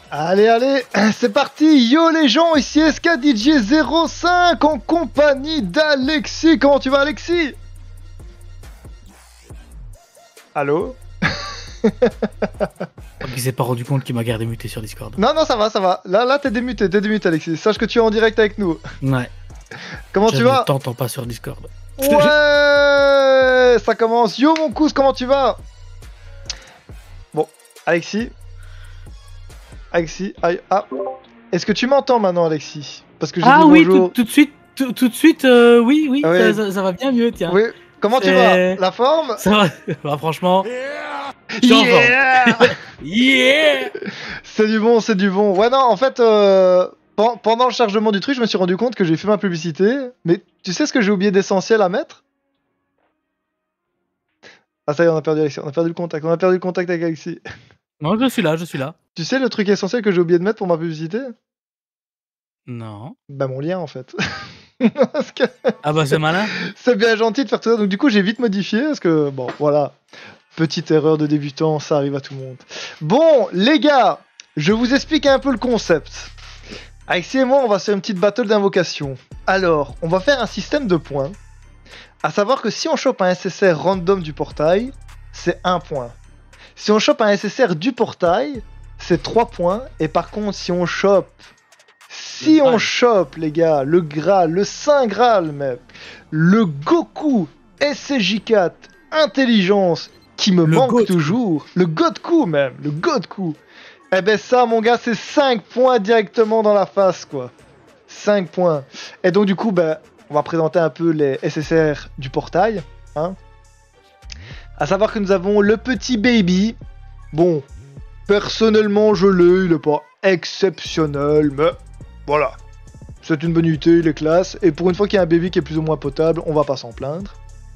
Allez, allez, c'est parti. Yo les gens, ici SKDJ05 en compagnie d'Alexis. Comment tu vas, Alexis? Allô? Il s'est pas rendu compte qu'il m'a gardé muté sur Discord. Non, non, ça va, ça va. Là, t'es démuté, Alexis. Sache que tu es en direct avec nous. Ouais. Comment tu vas? Je t'entends pas sur Discord. Ouais, ça commence. Yo mon cousin, comment tu vas? Bon, Alexis. Aïe, ah. Est-ce que tu m'entends maintenant, Alexis? Parce que j'ai dit oui, bonjour. tout de suite, oui, Ah ouais. ça va bien mieux, tiens. Oui. Comment tu vas? La forme? Ça va, bah, franchement. Yeah. Yeah. C'est du bon, c'est du bon. Ouais, non, en fait, pendant le chargement du truc, je me suis rendu compte que j'ai fait ma publicité. Mais tu sais ce que j'ai oublié d'essentiel à mettre? Ah, ça y est, on a perdu Alexis. On a perdu le contact avec Alexis. Non, je suis là. Tu sais le truc essentiel que j'ai oublié de mettre pour ma publicité? Non. Bah, mon lien, en fait. Ah bah, c'est malin. C'est bien gentil de faire tout ça. Donc, du coup, j'ai vite modifié parce que, bon, voilà. Petite erreur de débutant, ça arrive à tout le monde. Bon, les gars, je vous explique un peu le concept. Alexis et moi, on va faire une petite battle d'invocation. Alors, on va faire un système de points. À savoir que si on chope un SSR random du portail, c'est 1 point. Si on chope un SSR du portail, c'est 3 points. Et par contre, si on chope, les gars, le Graal, le Saint Graal même, le Goku SCJ4 Intelligence qui me manque toujours, le Godku même, eh ben ça, mon gars, c'est 5 points directement dans la face, quoi. 5 points. Et donc, du coup, ben, on va présenter un peu les SSR du portail, hein. À savoir que nous avons le petit baby. Bon, personnellement, je l'ai, il est pas exceptionnel, mais voilà. C'est une bonne unité, il est classe. Et pour une fois qu'il y a un baby qui est plus ou moins potable, on va pas s'en plaindre.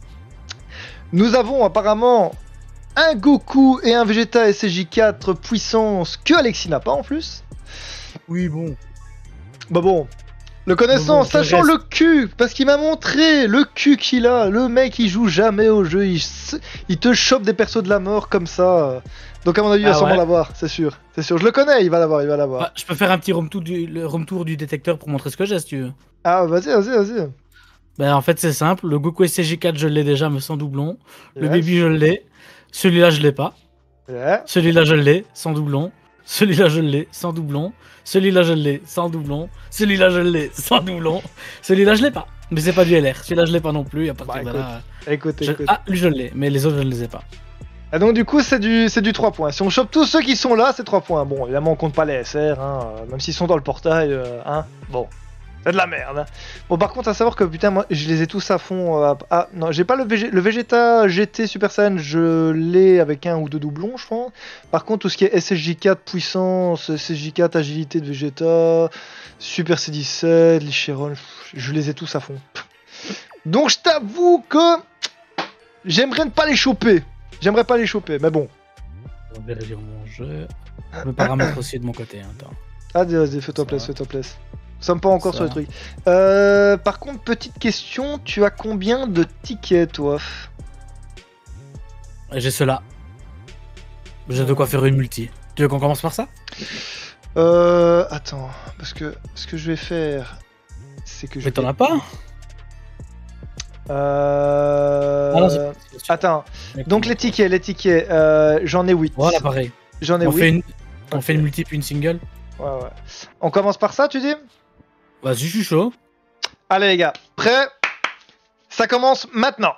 Nous avons apparemment un Goku et un Vegeta SCJ4 puissance que Alexis n'a pas en plus. Oui, bon. Bah bon. Le connaissant, sachant le cul, parce qu'il m'a montré le cul qu'il a. Le mec, il joue jamais au jeu. Il te chope des persos de la mort comme ça. Donc à mon avis, il va sûrement l'avoir, c'est sûr. C'est sûr, je le connais, il va l'avoir. Bah, je peux faire un petit room tour du détecteur pour montrer ce que j'ai, si tu veux. Ah, vas-y. Bah, en fait, c'est simple. Le Goku SCJ4, je l'ai déjà, mais sans doublon. Le Baby, je l'ai. Celui-là, je l'ai pas. Celui-là, je l'ai, sans doublon. Celui-là, je l'ai, sans doublon. Celui-là, je l'ai, sans doublon. Celui-là, je l'ai, sans doublon. Celui-là, je l'ai pas. Mais c'est pas du LR. Celui-là, je l'ai pas non plus. À partir de là. Écoute. Ah, lui, je l'ai. Mais les autres, je ne les ai pas. Et donc, du coup, c'est du 3 points. Si on chope tous ceux qui sont là, c'est 3 points. Bon, évidemment, on compte pas les SR, hein, même s'ils sont dans le portail, hein. Bon, c'est de la merde. Hein. Bon, par contre, à savoir que, putain, moi, je les ai tous à fond. Ah, non, j'ai pas le Vegeta GT Super Saiyan, je l'ai avec 1 ou 2 doublons, je pense. Par contre, tout ce qui est SSJ4 puissance, SSJ4 agilité de Vegeta, Super C17, Licheron, je les ai tous à fond. Donc, je t'avoue que j'aimerais ne pas les choper. Mais bon. On va vérifier mon jeu. Le paramètre aussi de mon côté. Attends. Ah, vas-y, fais-toi plaisir. Nous sommes pas encore sur le truc. Par contre, petite question, tu as combien de tickets, toi? J'ai cela. J'ai de quoi faire une multi. Tu veux qu'on commence par ça? Attends, parce que ce que je vais faire, c'est que je. Mais t'en as pas? Attends, donc les tickets, j'en ai 8. Voilà, pareil. J'en ai 8. On fait une multi puis une single. Ouais. On commence par ça, tu dis? Vas-y, je suis chaud. Allez, les gars, prêts? Ça commence maintenant.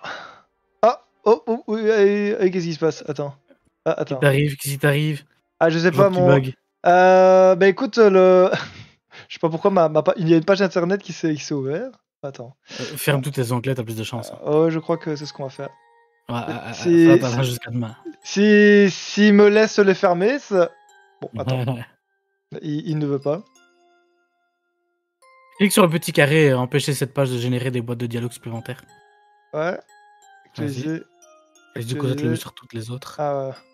Qu'est-ce qui se passe? Attends. Qu'est-ce qui t'arrive? Ah, je sais pas, mon. Bah écoute, je sais pas pourquoi il y a une page internet qui s'est ouverte. Attends. Ferme toutes tes onglets, t'as plus de chance. Je crois que c'est ce qu'on va faire. Attends, jusqu'à demain. S'il me laisse les fermer, ça... Bon, attends. il ne veut pas. Clique sur le petit carré et empêcher cette page de générer des boîtes de dialogue supplémentaires. Ouais. Et du coup, je te le mets sur toutes les autres. Ah ouais.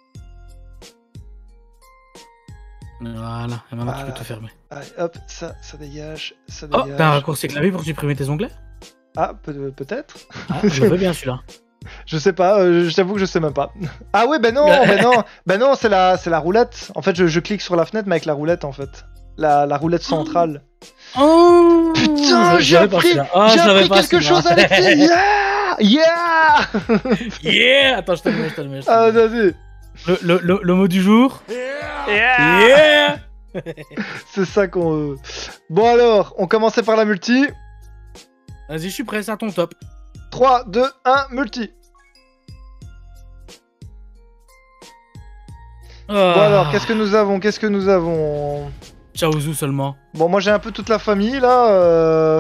Voilà, et maintenant tu peux te fermer. Allez, hop, ça dégage, Oh, t'as un raccourci clavier pour supprimer tes onglets? Ah, peut-être. Ah, je veux bien celui-là. Je sais pas, je t'avoue que je sais même pas. Ah ouais, ben non, c'est la roulette. En fait, je clique sur la fenêtre, mais avec la roulette, en fait. La roulette centrale. Oh putain, j'ai appris quelque chose, Alexis. Yeah. Yeah. Attends, je te le mets. Ah, vas-y. Le mot du jour. Yeah. C'est ça qu'on veut. Bon alors, on commençait par la multi. Vas-y, je suis prêt, c'est à ton top. 3, 2, 1, multi. Bon alors, qu'est-ce que nous avons Chaozu seulement. Bon, moi j'ai un peu toute la famille là.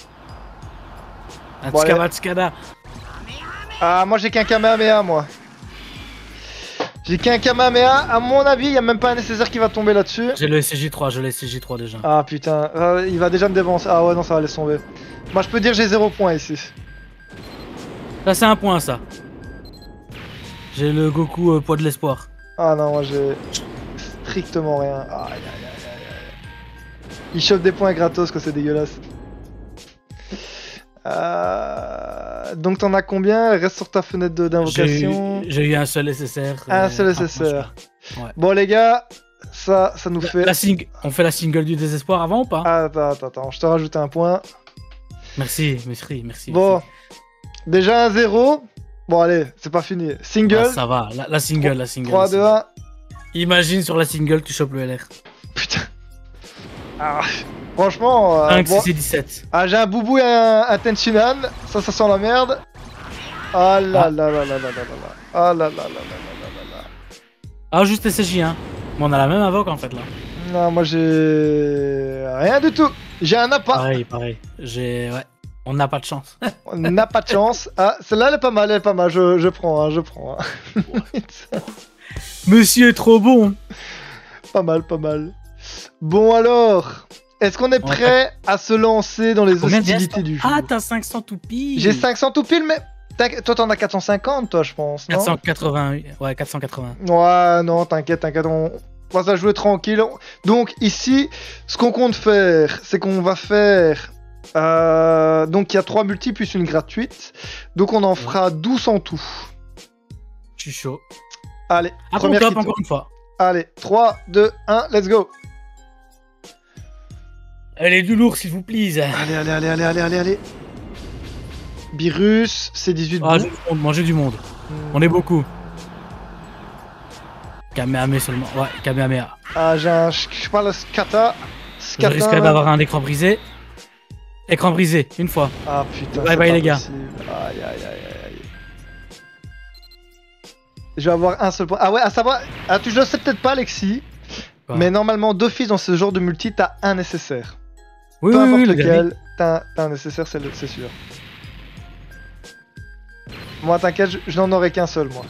Tskada. Ah, moi j'ai qu'un Kamehameha, moi. J'ai qu'un Kamehameha, à mon avis, il n'y a même pas un nécessaire qui va tomber là-dessus. J'ai le SCJ3, déjà. Ah putain, il va déjà me dévancer. Ah ouais, non, ça va laisser tomber. Moi je peux dire j'ai 0 points ici. Ça c'est un point, ça. J'ai le Goku poids de l'espoir. Ah non, moi j'ai strictement rien. Aïe. Il chope des points gratos, quoi, c'est dégueulasse. Donc t'en as combien? Reste sur ta fenêtre d'invocation. J'ai eu un seul SSR. Un seul SSR. Ouais. Bon les gars, ça nous fait... On fait la single du désespoir avant ou pas? Attends, je te rajoute un point. Merci. Bon, déjà un 0. Bon allez, c'est pas fini. Single. Ah, ça va, la single. 3, 2, 1. Imagine sur la single, tu chopes le LR. Putain. Ah, franchement... 5, 6 et 17. Ah, j'ai un boubou et un Tenshinhan. Ça sent la merde. Ah là là. Ah, juste SSJ, hein. Mais on a la même invoque en fait là. Non, moi j'ai... rien du tout. J'ai un appât. Pareil. Ouais. On n'a pas de chance. On n'a pas de chance. Ah, celle-là elle est pas mal, Je prends. Monsieur est trop bon. Pas mal. Bon alors, est-ce qu'on est prêt à se lancer dans les hostilités du jeu? Ah, t'as 500 toupies. J'ai 500 toupies, mais... Toi t'en as 450, toi je pense, non? 480, ouais, 480. Ouais, non, t'inquiète, on va ça jouer tranquille. Donc ici, ce qu'on compte faire, c'est qu'on va faire... donc il y a 3 multi plus une gratuite. Donc on en fera 12 en tout. Je suis chaud. Allez, première top encore une fois. Allez, 3, 2, 1, let's go. Allez, du lourd s'il vous plaît. Allez. Virus, c'est 18. Ah, manger du monde. On est beaucoup. Kamehameha seulement. Ouais, Kamehameha. Ah, je parle de Skata. Je risquerais d'avoir un écran brisé. Écran brisé, une fois. Ah putain. Bye les gars. Aïe. Je vais avoir un seul point. Ah ouais, à savoir. Ah, tu le sais peut-être pas, Alexis. Quoi? Mais normalement, d'office dans ce genre de multi, t'as un nécessaire. Oui, peu importe lequel, t'as un nécessaire, c'est sûr. Moi, t'inquiète, je n'en aurai qu'un seul, moi.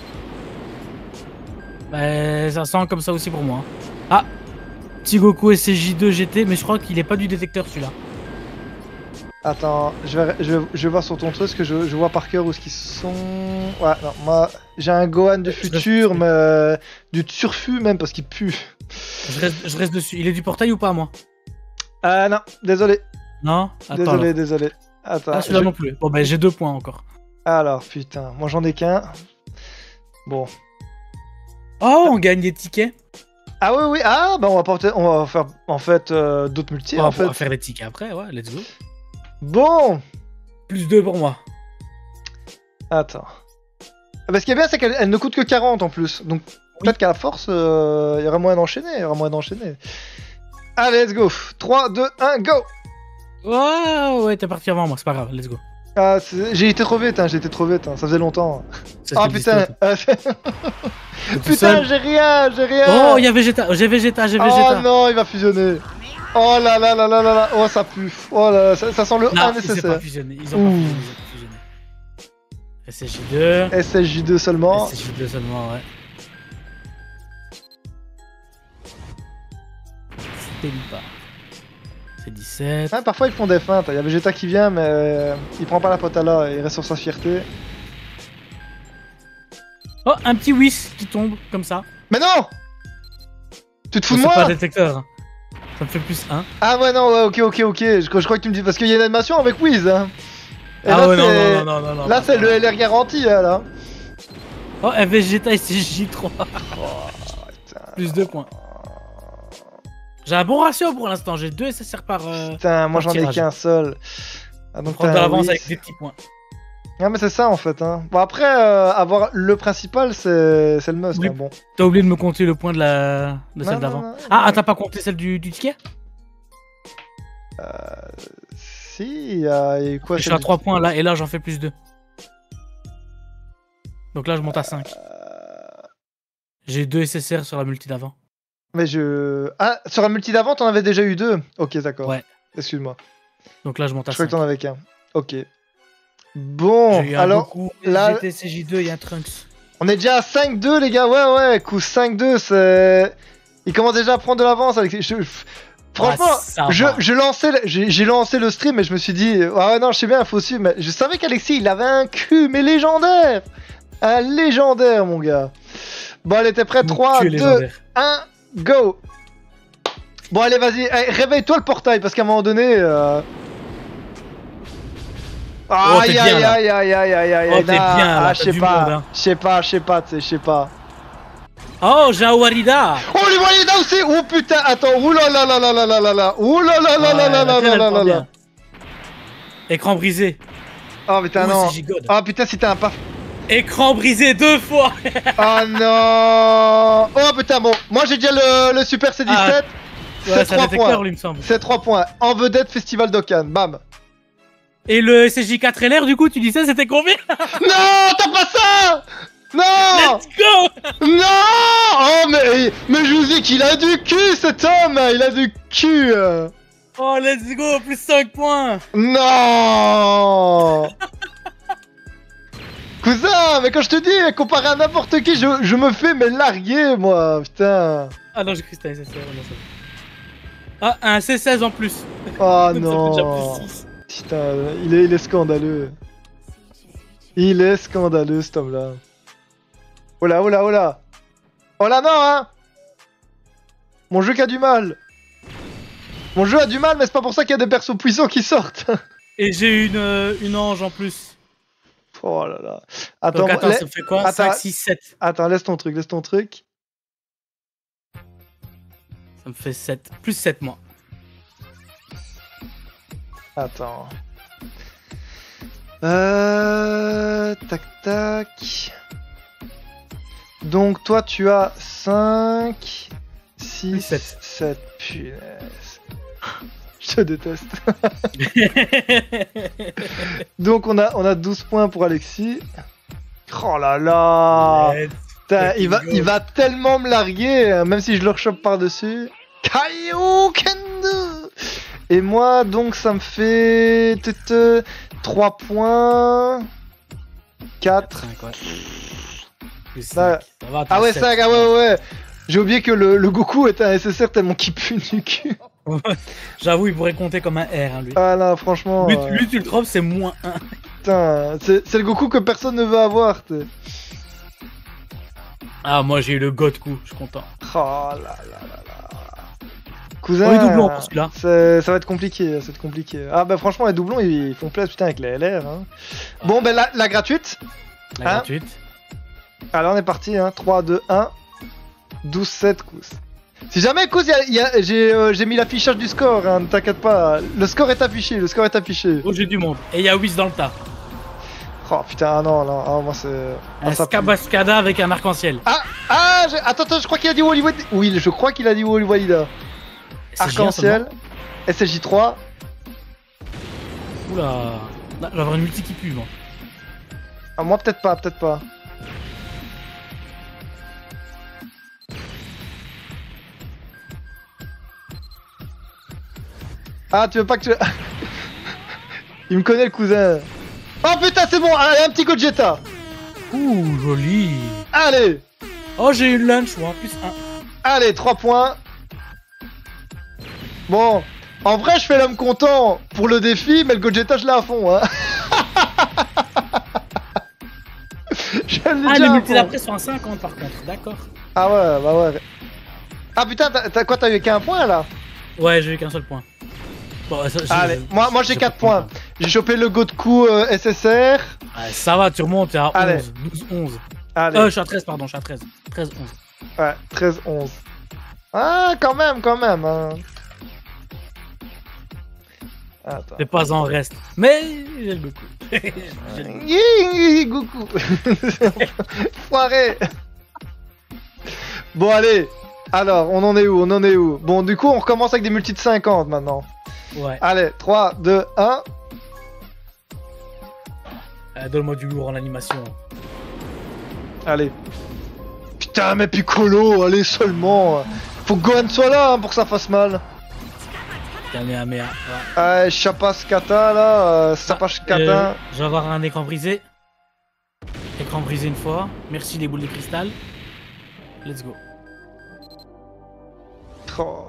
Bah, ça sent comme ça aussi pour moi. Ah, petit Goku SCJ2 GT, mais je crois qu'il est pas du détecteur celui-là. Attends, je vais voir sur ton truc, parce que je vois par cœur où ce qu'ils sont... Ouais, non, moi, j'ai un Gohan du futur, mais... du surfu même, parce qu'il pue. Je reste dessus. Il est du portail ou pas, moi? Non, désolé. Non? Attends, désolé. Attends. Ah, celui-là non plus. Bon, bah, j'ai 2 points encore. Alors, putain, moi j'en ai qu'un. Bon. Oh, on gagne des tickets. Ah oui, ah, bah on va faire, en fait, d'autres multi, on va faire les tickets après, ouais, let's go. Bon. Plus 2 pour moi. Attends. Bah, ce qui est bien, c'est qu'elle ne coûte que 40 en plus. Donc, peut-être qu'à la force, il y aura moyen d'enchaîner. Allez, let's go. 3, 2, 1, go. Oh, ouais, t'es parti avant moi, c'est pas grave, let's go. Ah, j'ai été trop vite, ça faisait longtemps. Ah putain. Putain, j'ai rien. Oh, il y a Vegeta, j'ai Vegeta. Oh non, il va fusionner. Oh là, oh ça pue. Oh là, ça sent le 1 nécessaire. Ils ont pas fusionné, SSJ2. SSJ2 seulement. SSJ2 seulement, ouais. C'était pas. C'est 17. Ah, parfois ils font des feintes. Il y a Vegeta qui vient, mais il prend pas la potala, il reste sur sa fierté. Oh, un petit Whis qui tombe comme ça. Mais non! Tu te fous de moi? C'est pas détecteur. Ça me fait plus 1. Ah ouais, non, ouais, ok. Je crois que tu me dis. Parce qu'il y a une animation avec Whis. Hein. Et ah là, ouais, non. Là, c'est le LR garanti, là. Oh, Vegeta SSJ3. Plus 2 points. J'ai un bon ratio pour l'instant, j'ai 2 SSR par. Putain, moi j'en ai qu'un seul. Ah, donc prendre de l'avance avec des petits points. Ah, mais c'est ça en fait. Hein. Bon, après, avoir le principal, c'est le must. Hein, bon. T'as oublié de me compter le point de celle d'avant. Ah, t'as pas compté celle du ticket? Si, il y a quoi? Je suis à 3 points là, et là j'en fais plus 2. Donc là je monte à 5. J'ai 2 SSR sur la multi d'avant. Mais Ah, sur la multi d'avant, t'en avais déjà eu 2? Ok, d'accord. Ouais. Excuse-moi. Donc là je monte à 5. Je crois que t'en avais qu'un. Ok. Bon, alors Goku, là... GTCJ2, il y a un Trunks. On est déjà à 5-2 les gars, ouais, coup 5-2, c'est... Il commence déjà à prendre de l'avance avec... Franchement, j'ai lancé le stream et je me suis dit, ah ouais non, je sais bien, il faut suivre, mais je savais qu'Alexis, il avait un cul, mais légendaire. Un légendaire, mon gars. Bon, allez, t'es prêt? 3, 2, 1, go. Bon, allez, vas-y, réveille-toi le portail, parce qu'à un moment donné... Aïe, aïe, aïe, aïe, aïe, aïe, aïe, oh, t'es bien, là, je sais pas, je sais pas. Oh, j'ai un Warida. Oh, le Warida aussi. Oh putain, attends, oulala, oulala. Écran brisé. Oh putain, non. Oh putain, si t'as un paf. Écran brisé 2 fois. Oh non. Oh putain, bon, moi j'ai déjà le Super C17. Ouais, c'est 3 points. Il me semble. C'est 3 points. En vedette, Festival d'Okan, bam. Et le SSJ4 LR, du coup, tu disais c'était combien? Non, t'as pas ça. Non. Let's go. Non. Oh mais je vous dis qu'il a du cul cet homme. Il a du cul. Oh let's go, plus 5 points. Non. Cousin, mais quand je te dis, comparé à n'importe qui, je me fais mais larguer moi, putain. Ah non, j'ai cru que c'était un SSR. Ah, un C16 en plus. Oh non. Ça fait déjà plus 6. Putain, il est scandaleux. Il est scandaleux cet homme-là. Oh là, oh là, oh là. Oh là, non, hein. Mon jeu qui a du mal. Mon jeu a du mal, mais c'est pas pour ça qu'il y a des persos puissants qui sortent. Et j'ai une ange en plus. Oh là là. Attends, donc, attends, ça me fait quoi? Attends, 5, 6, 7. Attends, laisse ton truc. Ça me fait 7. Plus 7, moi. Attends. Tac, tac. Donc, toi, tu as 5, 6, 7. Punaise. Je te déteste. Donc, on a 12 points pour Alexis. Oh là là. Putain, il va tellement me larguer, même si je le rechoppe par-dessus. Kaio Kendo. Et moi, donc, ça me fait 3 points. 4. 5, ouais. Ça... Ah ouais, 5, ah ouais. J'ai oublié que le Goku est un SSR tellement qu'il pue du cul. J'avoue, il pourrait compter comme un R, hein, lui. Ah là, franchement... Lui, tu le drops, c'est -1. Putain, c'est le Goku que personne ne veut avoir, t'sais. Ah, moi, j'ai eu le Godku, je suis content. Oh là là là là. Cousin, doublons pour celui-là. Ça va être compliqué, Ah bah franchement, les doublons, ils font plaisir, putain, avec les LR. Hein. Ah. Bon, ben la gratuite. Gratuite. Alors, on est parti, hein. 3, 2, 1. 12-7, Kous. Si jamais, Kous, j'ai mis l'affichage du score, hein, ne t'inquiète pas. Le score est affiché, Oh, j'ai du monde. Et il y a Whis dans le tas. Oh putain, non, moi c'est... Un Scabascada avec un arc-en-ciel. Attends, je crois qu'il a dit Wally Walida. Oui, je crois qu'il a dit Wally Walida. Arc-en-ciel. SSJ3. Oula. Je vais avoir une multi qui pue, moi. Ah, moi, peut-être pas. Ah, tu veux pas que tu... Il me connaît, le cousin. Oh putain, c'est bon. Allez, un petit Gogeta. Ouh, joli. Allez. Oh, j'ai eu le lunch, moi, plus 1. Allez, 3 points. Bon, en vrai, je fais l'homme content pour le défi, mais le Gogeta, je l'ai à fond, hein. Les multis d'après sont à 50, par contre, d'accord. Ah ouais, bah ouais. Ah putain, t'as eu qu'un point, là? Ouais, j'ai eu qu'un seul point. Bon, allez, moi j'ai 4 points. J'ai chopé le Goku SSR. Ouais, ça va, tu remontes à 11, 12, 11. Allez. Je suis à 13, pardon, je suis à 13. 13, 11. Ouais, 13, 11. Ah, quand même, hein. Attends. C'est pas en reste. Mais j'ai le Goku. Goku. Foiré. Bon, allez. Alors, on en est où? Bon, du coup, on recommence avec des multis de 50 maintenant. Ouais. Allez, 3, 2, 1. Donne-moi du lourd en animation. Allez. Putain, mais Piccolo, allez seulement. Faut que Gohan soit là pour que ça fasse mal. Kamehameha. Chapas Kata là, Sapash Kata. Je vais avoir un écran brisé. Écran brisé une fois. Merci les boules de cristal. Let's go. Oh.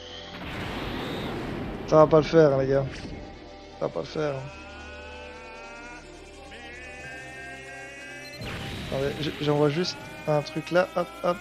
Ça va pas le faire, les gars. Ça va pas le faire. Attendez, j'envoie juste un truc là, hop, hop.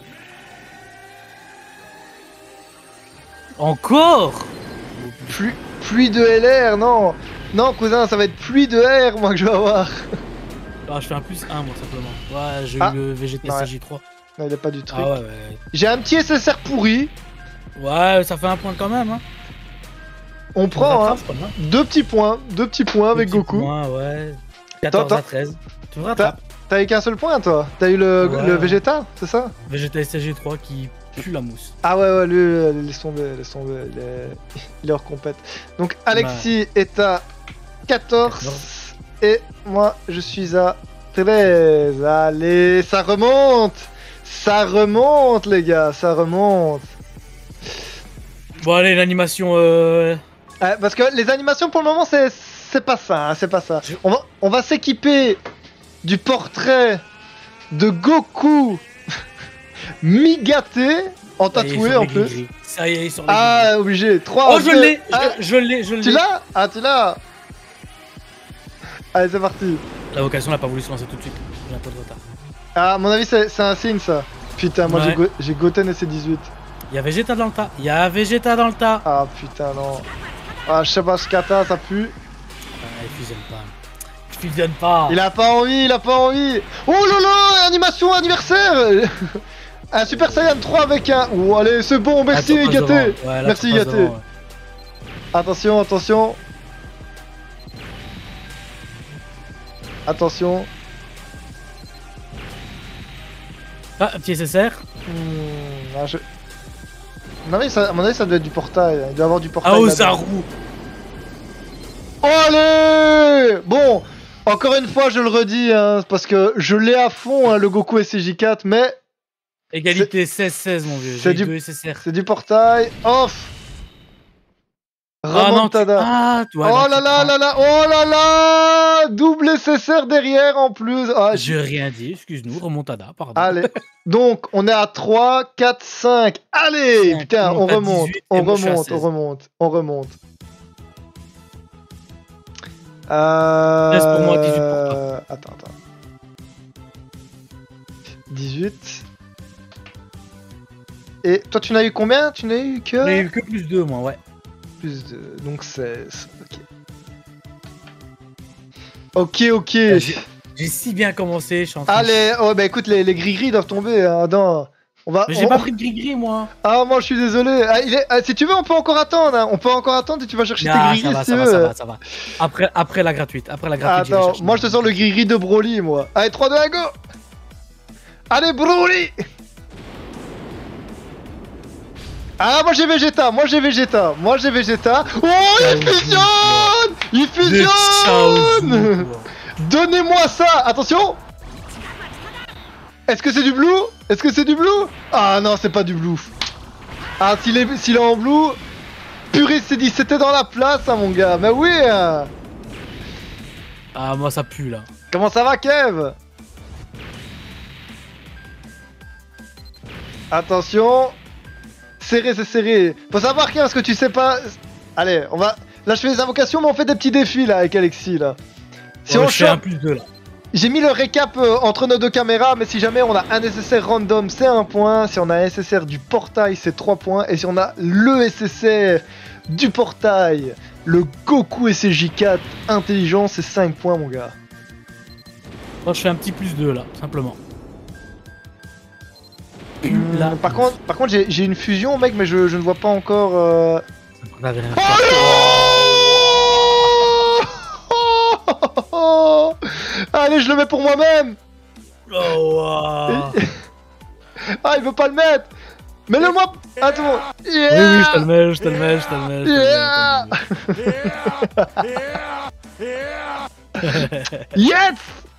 Encore? Pluie de LR, non. Non, cousin, ça va être pluie de R, moi, que je vais avoir. Ah, je fais un plus 1, moi, simplement. Ouais, j'ai eu le VGT CJ3. Non, il a pas du truc. Ah ouais. J'ai un petit SSR pourri. Ouais, ça fait un point quand même, hein. On prend, hein. Deux petits points avec Goku. Points, ouais. 14 à 13. Tu me rattrapes. T'as eu qu'un seul point, toi. T'as eu le Vegeta, c'est ça? Vegeta SG3 qui pue la mousse. Ah ouais, lui, laisse tomber, il est hors compète. Donc Alexis est à 14 et moi je suis à 13. Allez, ça remonte, les gars, ça remonte. Bon allez, l'animation. Parce que les animations pour le moment c'est pas ça, c'est pas ça. On va s'équiper du portrait de Goku mi-gâté, en tatoué en plus. Ça y est, ils sont obligé. 3, oh, je l'ai. Je l'ai. Tu l'as? Ah, tu l'as. Allez, c'est parti. La vocation n'a pas voulu se lancer tout de suite. J'ai un peu de retard. Ah, à mon avis, c'est un signe, ça. Putain, moi, j'ai Goten et c'est 18. Il y a Vegeta dans le tas. Ah, putain, non. Ah, je sais pas, Kata, ça pue. Il fusionne pas. Il a pas envie. Oh là là, animation anniversaire. Un Super Saiyan 3 avec un... Oh, allez, c'est bon, merci, gâté. Merci, gâté. Attention. Ah, un petit SSR. Non mais à mon avis ça doit être du portail, il doit avoir du portail. Ah oh, ça roue. Allez. Bon, encore une fois je le redis, hein, parce que je l'ai à fond, hein, le Goku SCJ4, mais... Égalité 16-16 mon vieux, j'ai 2 SSR. C'est du portail, off. Remontada. Oh là là, double SSR derrière en plus. J'ai rien dit, excuse-nous, remontada, pardon. Allez, donc on est à 3, 4, 5. Allez, 5, putain, on remonte. Laisse pour moi 18 pour toi. Attends. 18. Et toi, tu n'as eu combien? Tu n'as eu que... J'en ai eu que plus 2, moi, ouais. Plus 2, donc 16. Ok. J'ai si bien commencé, je suis en train. Allez, bah écoute, les gris-gris doivent tomber. Hein. Non, mais j'ai pas pris de gris-gris, moi. Ah, moi je suis désolé. Si tu veux, on peut encore attendre. Hein. On peut encore attendre et tu vas chercher tes gris-gris si tu veux. Ça va. Après la gratuite. Attends, moi je te sors le gris-gris de Broly, moi. Allez, 3, 2, 1, go. Allez, Broly. Ah, moi j'ai Vegeta. Oh, il fusionne. Donnez-moi ça. Attention. Est-ce que c'est du blue? Ah non, c'est pas du blue. Ah, s'il est en blue, purée, c'est dit, c'était dans la place, hein, mon gars. Mais oui. Ah, moi ça pue là. Comment ça va, Kev? Attention. Serré, c'est serré. Faut savoir, Kev, parce que tu sais pas. Allez, on va. Là, je fais des invocations, mais on fait des petits défis là avec Alexis là. Si on chope un plus 2 là. J'ai mis le récap entre nos deux caméras, mais si jamais on a un SSR random, c'est 1 point. Si on a un SSR du portail, c'est 3 points. Et si on a le SSR du portail, le Goku SCJ4 intelligent, c'est 5 points, mon gars. Moi, je fais un petit plus 2 là, simplement. Par contre, j'ai une fusion, mec, mais je ne vois pas encore. Oh allez, je le mets pour moi-même. Oh, Ah, il veut pas le mettre. Mets-le moi. Attends. Yeah. Oui, je te le mets, je te le mets. Yes.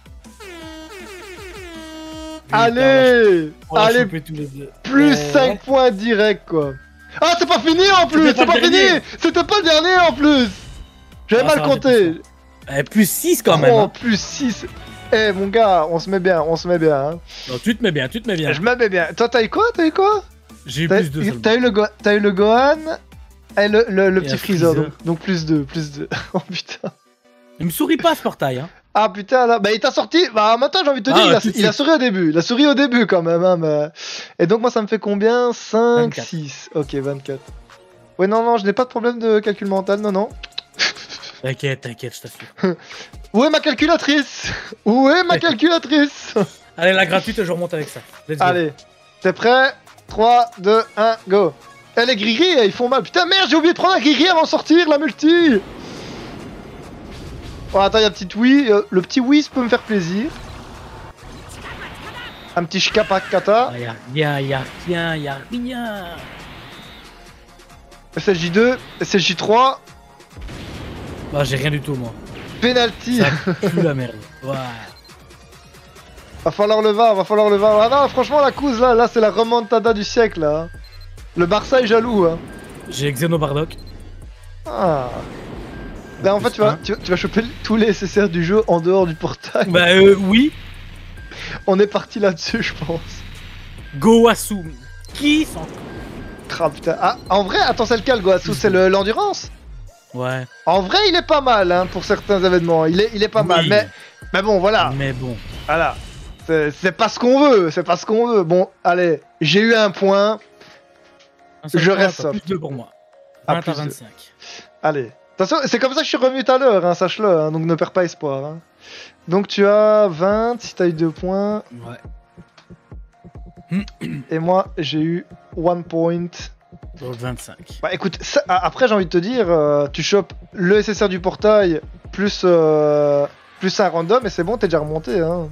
Allez, allez, plus 5 points direct quoi. Ah, c'est pas fini en plus, c'est pas fini. C'était pas le dernier en plus. J'avais mal compté. Plus 6 quand même. Oh, plus 6. Eh mon gars, on se met bien, Hein. Non, tu te mets bien. Je me mets bien. Toi, t'as eu quoi? J'ai eu plus 2. T'as eu le Gohan et le petit Freezer, donc plus 2. Oh putain. Il me sourit pas ce portail, hein. Ah putain là, bah il t'a sorti, bah maintenant j'ai envie de te dire, il a souri au début, quand même, hein, mais... Et donc moi ça me fait combien? 5, 24. 6, ok 24. Ouais non, je n'ai pas de problème de calcul mental, non. T'inquiète, je t'assure. Où est ma calculatrice? Allez, la gratuite, je remonte avec ça. Allez, t'es prêt? 3, 2, 1, go. Eh les gris-gris, ils font mal, putain merde, j'ai oublié de prendre la gris-gris avant de sortir, la multi. Oh attends, y'a petit Wii, le petit Wii peut me faire plaisir. Un petit Shkapakata. Y'a rien. SSJ2, SSJ3. Bah j'ai rien du tout moi. Penalty. Ça pue la merde. Ouais. Va falloir le VAR. Ah non, franchement la cause là c'est la remontada du siècle là. Le Barça est jaloux hein. J'ai Xenobardock. Ah. Là en fait tu vas choper tous les SSR du jeu en dehors du portail. Bah oui. On est parti là-dessus je pense. Goasu. Qui s'en... Ah putain. Ah en vrai, attends c'est lequel Goasu? C'est l'endurance? Ouais. En vrai il est pas mal hein, pour certains événements. Il est pas mal. Mais bon voilà. Voilà. C'est pas ce qu'on veut. Bon allez, j'ai eu un point. Je reste soft. Plus 2 pour moi. 20 à 25. Allez. Attention, c'est comme ça que je suis revenu tout à l'heure, hein, sache-le, hein, donc ne perds pas espoir. Hein. Donc tu as 20, si t'as eu 2 points. Ouais. Et moi, j'ai eu 1 point. Donc 25. Bah écoute, après j'ai envie de te dire, tu chopes le SSR du portail, plus un random, et c'est bon, t'es déjà remonté. Hein.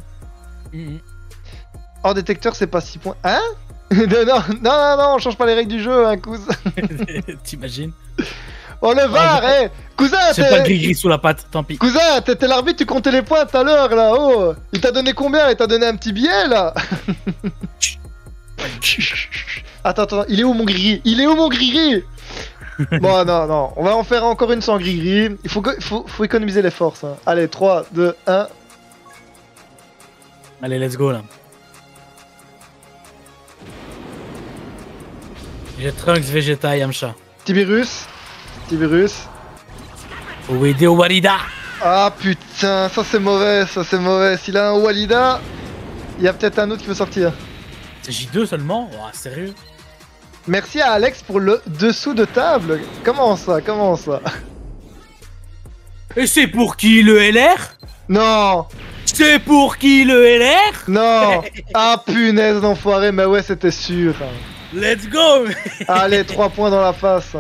Hors détecteur, c'est pas 6 points. Hein? non, on change pas les règles du jeu, hein, cousin. T'imagines? Oh le VAR, cousin, c'est pas le gris-gris sous la patte, tant pis. Cousin, t'étais l'arbitre, tu comptais les points tout à l'heure là, oh. Il t'a donné combien? Il t'a donné un petit billet là. Attends, il est où mon gris-gris? Bon, non, on va en faire encore une sans gris-gris. Il faut économiser les forces. Hein. Allez, 3, 2, 1. Allez, let's go là. J'ai Trunks, Vegeta, Yamcha. Tibirus. Ouede Walida. Ah putain, ça c'est mauvais. S'il a un Walida, il y a peut-être un autre qui veut sortir. C'est J2 seulement? Oh, sérieux? Merci à Alex pour le dessous de table. Comment ça? Et c'est pour qui le LR? Non. C'est pour qui le LR? Non. Ah punaise d'enfoiré, mais ouais c'était sûr. Let's go. Allez, 3 points dans la face.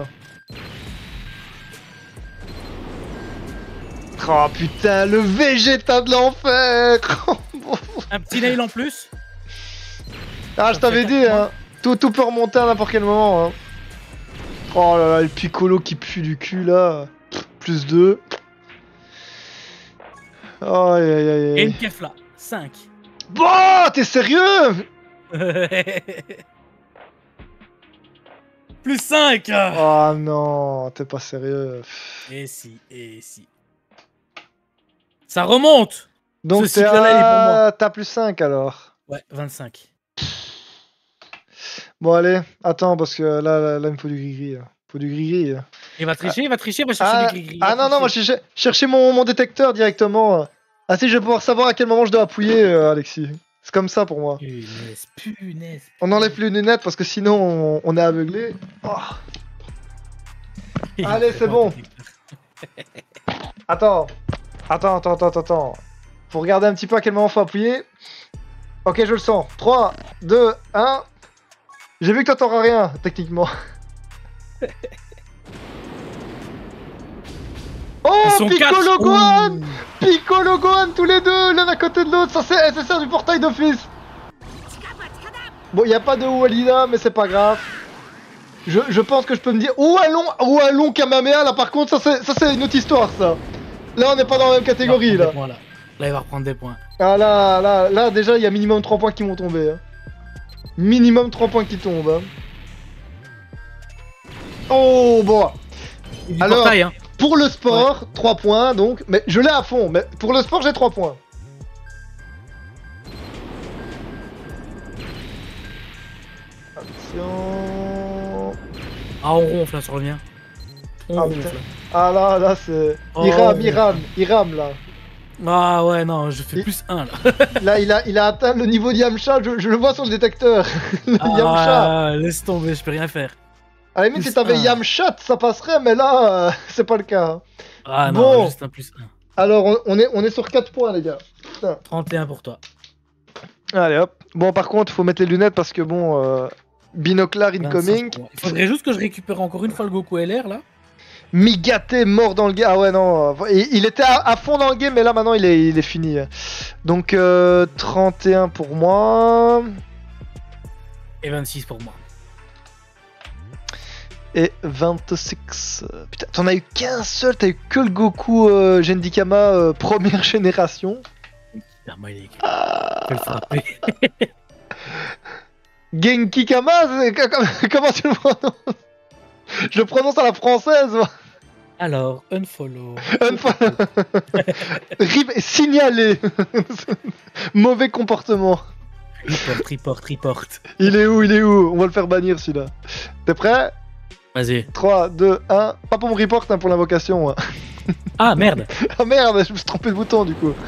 Oh putain, le Vegeta de l'enfer. Un petit nail en plus. Ah, je t'avais dit, hein. Tout peut remonter à n'importe quel moment. Hein. Oh là là, le Piccolo qui pue du cul là. Plus 2. Oh, aïe. Et une Kefla. 5. Bon, t'es sérieux? Plus 5. Oh non, t'es pas sérieux. Et si. Ça remonte. Donc t'as plus 5 alors. Ouais, 25. Bon allez, attends parce que là il me faut du gris-gris. Il va tricher, va chercher du gris-gris. Ah non, moi j'ai cherché mon détecteur directement. Ah si, je vais pouvoir savoir à quel moment je dois appuyer, Alexis. C'est comme ça pour moi. Punaise. On enlève les lunettes parce que sinon on est aveuglé. Oh. Allez, c'est bon. Attends. Faut regarder un petit peu à quel moment faut appuyer. Ok, je le sens. 3, 2, 1. J'ai vu que toi t'auras rien, techniquement. Oh, Piccolo Gohan! Piccolo Gohan, tous les deux, l'un à côté de l'autre, ça c'est SSR du portail d'office. Bon, y a pas de Walida, mais c'est pas grave. Je pense que je peux me dire... Ou un long Kamehameha, là par contre, ça c'est une autre histoire, ça. Là, on n'est pas dans la même catégorie, là. Là, il va reprendre des points. Ah là, déjà, il y a minimum 3 points qui vont tomber. Hein. Minimum 3 points qui tombent. Hein. Oh, bon. Alors, portail, hein. Pour le sport, 3 points, donc. Mais je l'ai à fond, mais pour le sport, j'ai 3 points. Attention... Ah, on ronfle, là, sur le mien. On ronfle. Ah là, c'est... Il rame, là. Ah ouais, non, je fais plus 1, là. Là, il a atteint le niveau d'Yamcha, je le vois sur le détecteur. Yamcha. Laisse tomber, je peux rien faire. À la limite, si t'avais Yamcha, ça passerait, mais là, c'est pas le cas. Ah non, bon. Juste un plus 1. Alors, on est sur 4 points, les gars. Putain. 31 pour toi. Allez, hop. Bon, par contre, faut mettre les lunettes parce que, bon, binoclard incoming. Il faudrait juste que je récupère encore une fois le Goku LR, là. Migate mort dans le game. Ah ouais, non. Il était à fond dans le game, mais là, maintenant, il est fini. Donc, 31 pour moi. Et 26 pour moi. Et 26. Putain, t'en as eu qu'un seul, t'as eu que le Goku Gendikama première génération. Moi, il est... Je vais le frapper. Genkikama, comment tu le prononces? Je le prononce à la française. Alors, unfollow. Signalé. Mauvais comportement. Report. Il est où? On va le faire bannir celui-là. T'es prêt? Vas-y. 3, 2, 1. Pas pour mon report, hein, pour l'invocation. Ah merde. Ah merde, je me suis trompé de bouton du coup.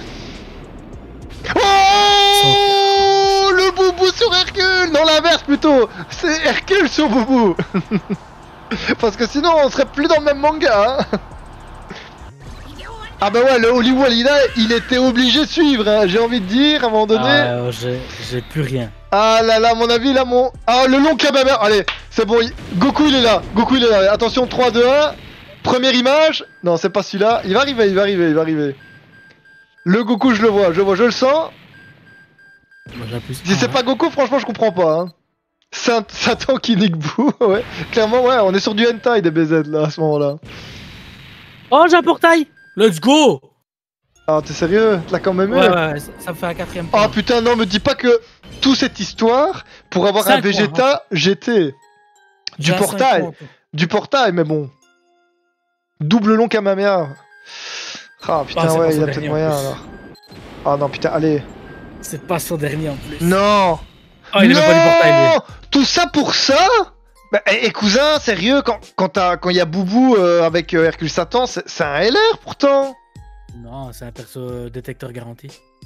Oh, le boubou sur Hercule. Non, l'inverse plutôt. C'est Hercule sur boubou. Parce que sinon on serait plus dans le même manga. Hein. Ah bah ouais, le Holy Walida, il était obligé de suivre, hein, j'ai envie de dire, à un moment donné. Ah, j'ai plus rien. Ah là là, à mon avis, là, mon... Ah, le long Kamehameha. Allez, c'est bon, Goku, il est là. Attention, 3, 2, 1. Première image. Non, c'est pas celui-là. Il va arriver. Le Goku, je le vois, je le sens. Moi, si c'est pas Goku, franchement, je comprends pas. Hein. Satan qui nique Boo, ouais. Clairement, ouais, on est sur du hentai des BZ, là, à ce moment-là. Oh, j'ai un portail. Let's go. Ah, t'es sérieux? Tu l'as quand même eu? Ouais, ça me fait un 4ème point. Ah putain, non, me dis pas que toute cette histoire, pour avoir un Vegeta GT. Du portail, mais bon. Double long Kamehameha. Ah putain, ouais, il y a peut-être moyen alors. Ah non, putain, allez. C'est pas son dernier en plus. Non. Oh, il est même pas du portail, lui. Tout ça pour ça? Bah, et cousin, sérieux, quand il y a Boubou avec Hercule Satan, c'est un LR pourtant. Non, c'est un perso détecteur garanti.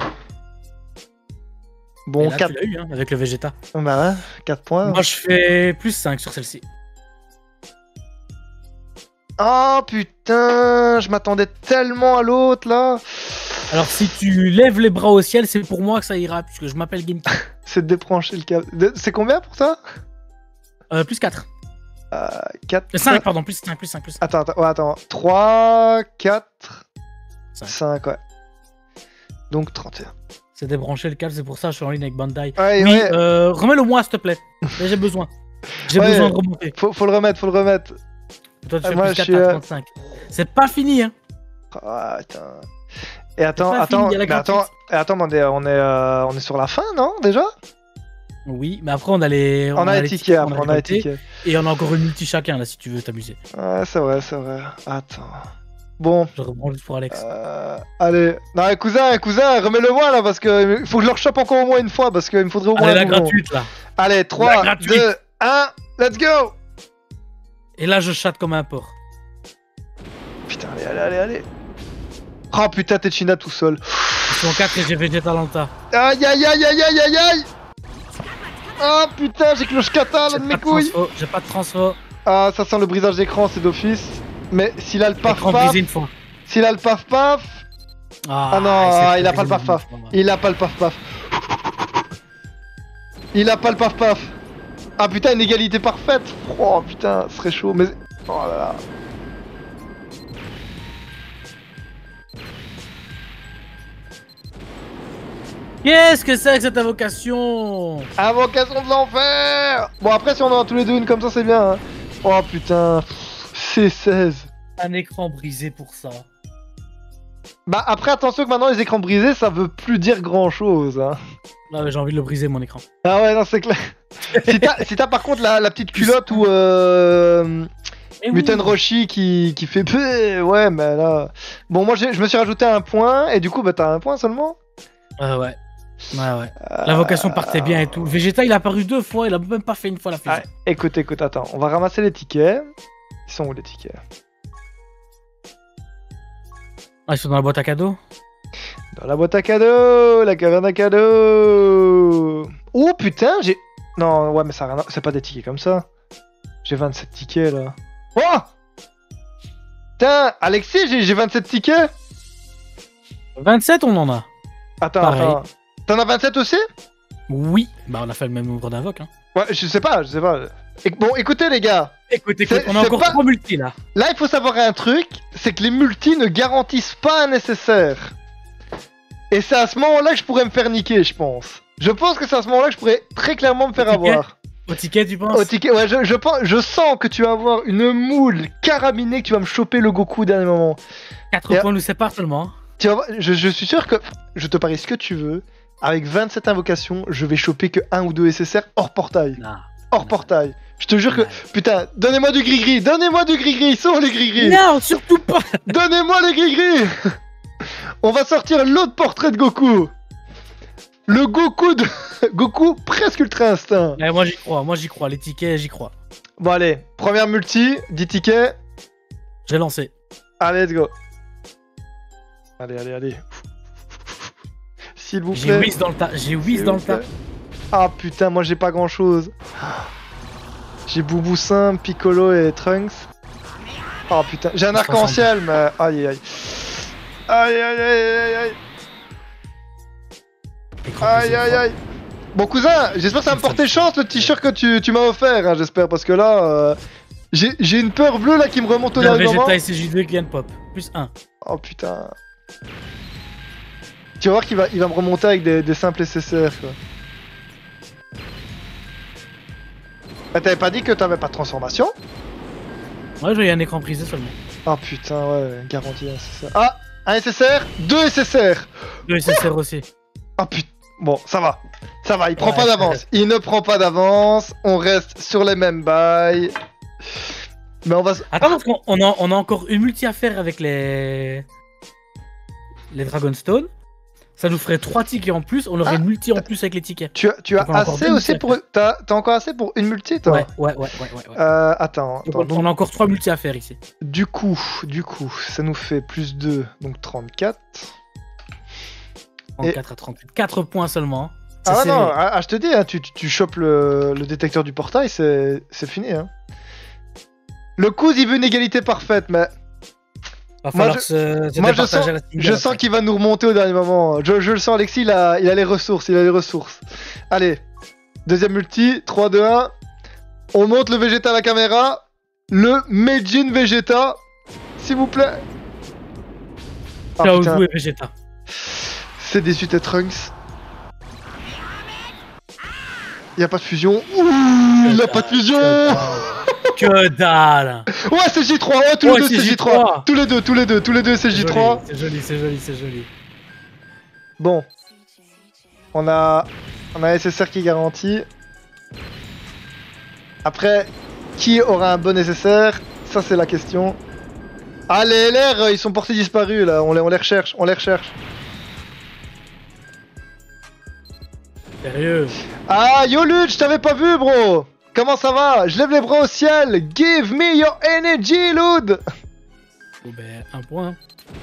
Bon, là, 4... tu l'as eu, hein, avec le Vegeta. Bah ouais, 4 points. Moi, je fais plus 5 sur celle-ci. Oh putain, je m'attendais tellement à l'autre là. Alors si tu lèves les bras au ciel, c'est pour moi que ça ira, puisque je m'appelle Genki. C'est de débrancher le câble. C'est combien pour toi? Plus 4. 4... 5, pardon, plus 5. Attends. 3, 4, 5, ouais. Donc 31. C'est débrancher le câble, c'est pour ça que je suis en ligne avec Bandai. Ouais, oui, ouais. Remets-le moi, s'il te plaît. Là, j'ai besoin. J'ai besoin de remonter. Faut le remettre. Toi, tu fais plus 4 à 35. C'est pas fini, hein. Ah, attends. Et attends, mais on est sur la fin, non, déjà? Oui, mais après, on a les... On a les tickets, on a les tickets. Et on a encore une multi chacun, là, si tu veux t'amuser. Ouais, c'est vrai. Attends. Bon. Je rebranche pour Alex. Allez. Non, cousin, remets-le moi, là, parce que il faut que je le rechoppe encore au moins une fois, parce qu'il me faudrait au moins la gratuite, là. Allez, 3, 2, 1, let's go. Et là, je chatte comme un porc. Putain, allez. Oh putain, Techina tout seul. Ils sont 4 et j'ai Vegeta dans le tas. Aïe. Oh putain, j'ai cloche kata là de mes couilles. J'ai pas de transfo. Ah, ça sent le brisage d'écran, c'est d'office. Mais s'il a le paf. S'il a le paf. Ah non, il a pas le paf. Il a pas le paf. Ah putain, une égalité parfaite. Oh putain, ce serait chaud, mais... Oh là là. Qu'est-ce que c'est que cette invocation? Invocation de l'enfer. Bon après si on en a tous les deux une comme ça c'est bien hein. Oh putain, c'est 16. Un écran brisé pour ça. Bah après attention que maintenant les écrans brisés ça veut plus dire grand chose hein. Ah ouais, j'ai envie de le briser mon écran. Ah ouais non c'est clair. si t'as par contre la petite culotte ou Mutant Roshi qui fait peu, ouais mais là... Bon moi je me suis rajouté un point et du coup bah t'as un point seulement. Ouais. Ouais. L'invocation partait bien et tout. Le Vegeta il a apparu 2 fois, il a même pas fait une fois la fusion. Écoute, attends, on va ramasser les tickets. Ils sont où les tickets? Ah, ils sont dans la boîte à cadeaux? Dans la boîte à cadeaux, la caverne à cadeaux. Oh putain, j'ai... Non, ouais mais ça rien... C'est pas des tickets comme ça. J'ai 27 tickets là. Oh putain, Alexis, j'ai 27 tickets. 27 on en a. Attends. T'en as 27 aussi? Oui. Bah on a fait le même nombre d'invoques hein. Ouais, je sais pas. Bon, écoutez les gars. Écoute, on a encore 3 multis là. Là, il faut savoir un truc, c'est que les multis ne garantissent pas un nécessaire. Et c'est à ce moment-là que je pourrais me faire niquer, je pense. Je pense que c'est à ce moment-là que je pourrais très clairement me faire avoir. Au ticket, tu penses? Au ticket, ouais, je sens que tu vas avoir une moule carabinée, que tu vas me choper le Goku au dernier moment. 4 points nous séparent seulement. Tu vas voir, je suis sûr que, je te parie ce que tu veux, avec 27 invocations, je vais choper que 1 ou 2 SSR hors portail. Hors portail. Je te jure que, putain, donnez-moi du gris-gris, ils sont les gris-gris. Non, surtout pas. Donnez-moi les gris-gris. On va sortir l'autre portrait de Goku. Le Goku de... Goku presque ultra instinct. Ouais, moi j'y crois, les tickets, j'y crois. Bon allez, première multi, 10 tickets. J'ai lancé. Allez, let's go. Allez. S'il vous plaît. J'ai whiz dans le tas, Ah putain, moi j'ai pas grand chose. J'ai Boubou-Saint, Piccolo et Trunks. Oh putain, j'ai un arc-en-ciel, mais... Aïe. Aïe. Bon cousin, j'espère que ça va me porter chance le t-shirt que tu m'as offert, hein, j'espère, parce que là... J'ai une peur bleue là qui me remonte au dernier moment. Vegeta SJ2 qui vient de pop. Plus 1. Oh putain. Tu vas voir qu'il va me remonter avec des simples SSR quoi. Ah, t'avais pas dit que t'avais pas de transformation? Ouais, j'ai un écran brisé seulement. Oh putain, ouais, garantie un SSR. Ah, un SSR, 2 SSR. 2 SSR aussi. Oh putain, bon, ça va, il prend pas d'avance. Il ne prend pas d'avance, on reste sur les mêmes bails. Mais on va... Attends, parce qu'on a encore une multi à faire avec les Dragonstone. Ça nous ferait 3 tickets en plus, on aurait une multi en plus avec les tickets. Tu as assez aussi pour... T'as encore assez pour une multi toi? Ouais. Attends. Donc, on a encore 3 multi à faire ici. Du coup, ça nous fait plus 2, donc 34. 34 à 38. 4 points seulement. Ah non, je te dis, hein, tu chopes le détecteur du portail, c'est fini. Hein. Le coup, il veut une égalité parfaite, mais... Moi, je sens qu'il va nous remonter au dernier moment. Je le sens, Alexis, il a les ressources. Allez, deuxième multi, 3, 2, 1. On monte le Vegeta à la caméra. Le Meijin Vegeta, s'il vous plaît. Ciao, vous et Vegeta. C'est des suites et Trunks. Il a pas de fusion. Ouh, il a pas de fusion. Que dalle. Ouais, c'est J3, oh, tous les deux c'est J3. Tous les deux c'est J3. C'est joli. Bon. On a SSR qui garantit. Après, qui aura un bon SSR? Ça c'est la question. Ah, les LR, ils sont portés disparus là, on les recherche, Sérieux? Ah, Yolude, je t'avais pas vu, bro. Comment ça va? Je lève les bras au ciel. Give me your energy, Lud. Oh ben, 1 point.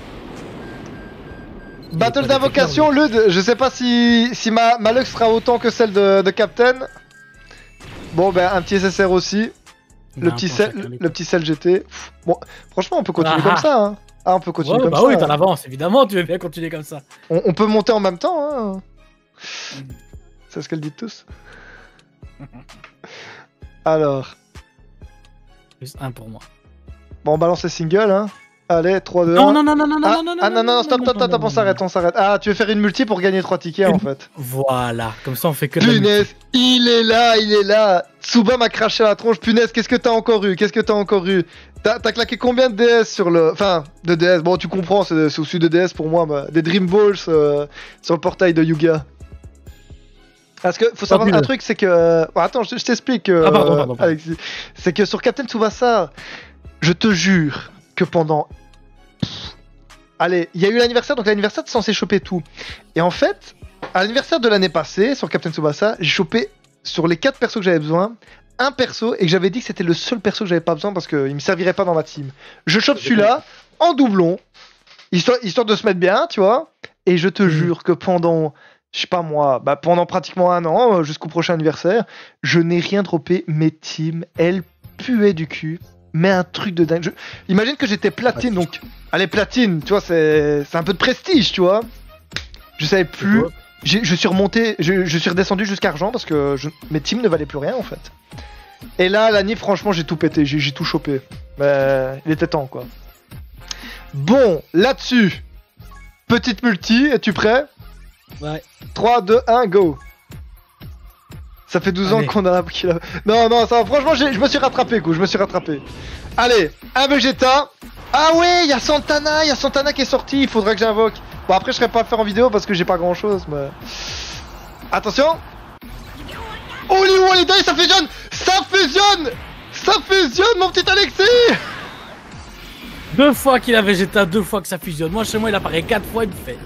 Battle d'invocation, Lud. Je sais pas si ma luck sera autant que celle de Captain. Bon, ben, un petit SSR aussi. Le petit sel GT. Bon, franchement, on peut continuer comme ça. Hein. Ah, on peut continuer comme ça. Bah oui, t'en avances, évidemment, tu veux bien continuer comme ça. On peut monter en même temps. Hein. C'est ce qu'elles disent tous. Alors. Plus 1 pour moi. Bon, on balance les singles, hein. Allez, 3, 2, 1. Non, non, non, non, non, non, non, ah, non, stop, on s'arrête, on s'arrête. Ah, tu veux faire une multi pour gagner 3 tickets, en fait. Voilà, comme ça on fait que de Punaise, il est là. Tsuba m'a craché à la tronche. Punaise, qu'est-ce que t'as encore eu? T'as claqué combien de DS sur le... Enfin, de DS, bon, tu comprends, c'est au-dessus de DS pour moi, bah, des Dream Balls sur le portail de Yuga. Parce que faut savoir un truc, c'est que... Bon, attends, je t'explique, pardon. Alexis. C'est que sur Captain Tsubasa, je te jure que pendant... Allez, il y a eu l'anniversaire, donc l'anniversaire, t'es censé choper tout. Et en fait, à l'anniversaire de l'année passée, sur Captain Tsubasa, j'ai chopé, sur les 4 persos que j'avais besoin, un perso, et que j'avais dit que c'était le seul perso que j'avais pas besoin parce qu'il me servirait pas dans ma team. Je chope celui-là, en doublon, histoire de se mettre bien, tu vois. Et je te jure que pendant... Je sais pas moi, bah pendant pratiquement un an, jusqu'au prochain anniversaire, je n'ai rien droppé. Mes teams, elles puaient du cul. Mais un truc de dingue. Imagine que j'étais platine, donc... Allez, platine, tu vois, c'est un peu de prestige, tu vois. Je savais plus. Je suis remonté, je suis redescendu jusqu'à argent parce que mes teams ne valaient plus rien, en fait. Et là, l'année, franchement, j'ai tout pété, j'ai tout chopé. Mais il était temps, quoi. Bon, là-dessus, petite multi, es-tu prêt? Ouais. 3, 2, 1, go. Ça fait 12 ans qu'on a... Non, ça va, franchement, je me suis rattrapé, quoi, Allez, un Vegeta. Ah ouais, il y a Santana qui est sorti, il faudra que j'invoque. Bon, après, je serais pas à le faire en vidéo parce que j'ai pas grand-chose, mais... Attention. Holy Wally, ça fusionne, mon petit Alexis. 2 fois qu'il a Vegeta, 2 fois que ça fusionne. Moi, chez moi, il apparaît 4 fois, il me fait...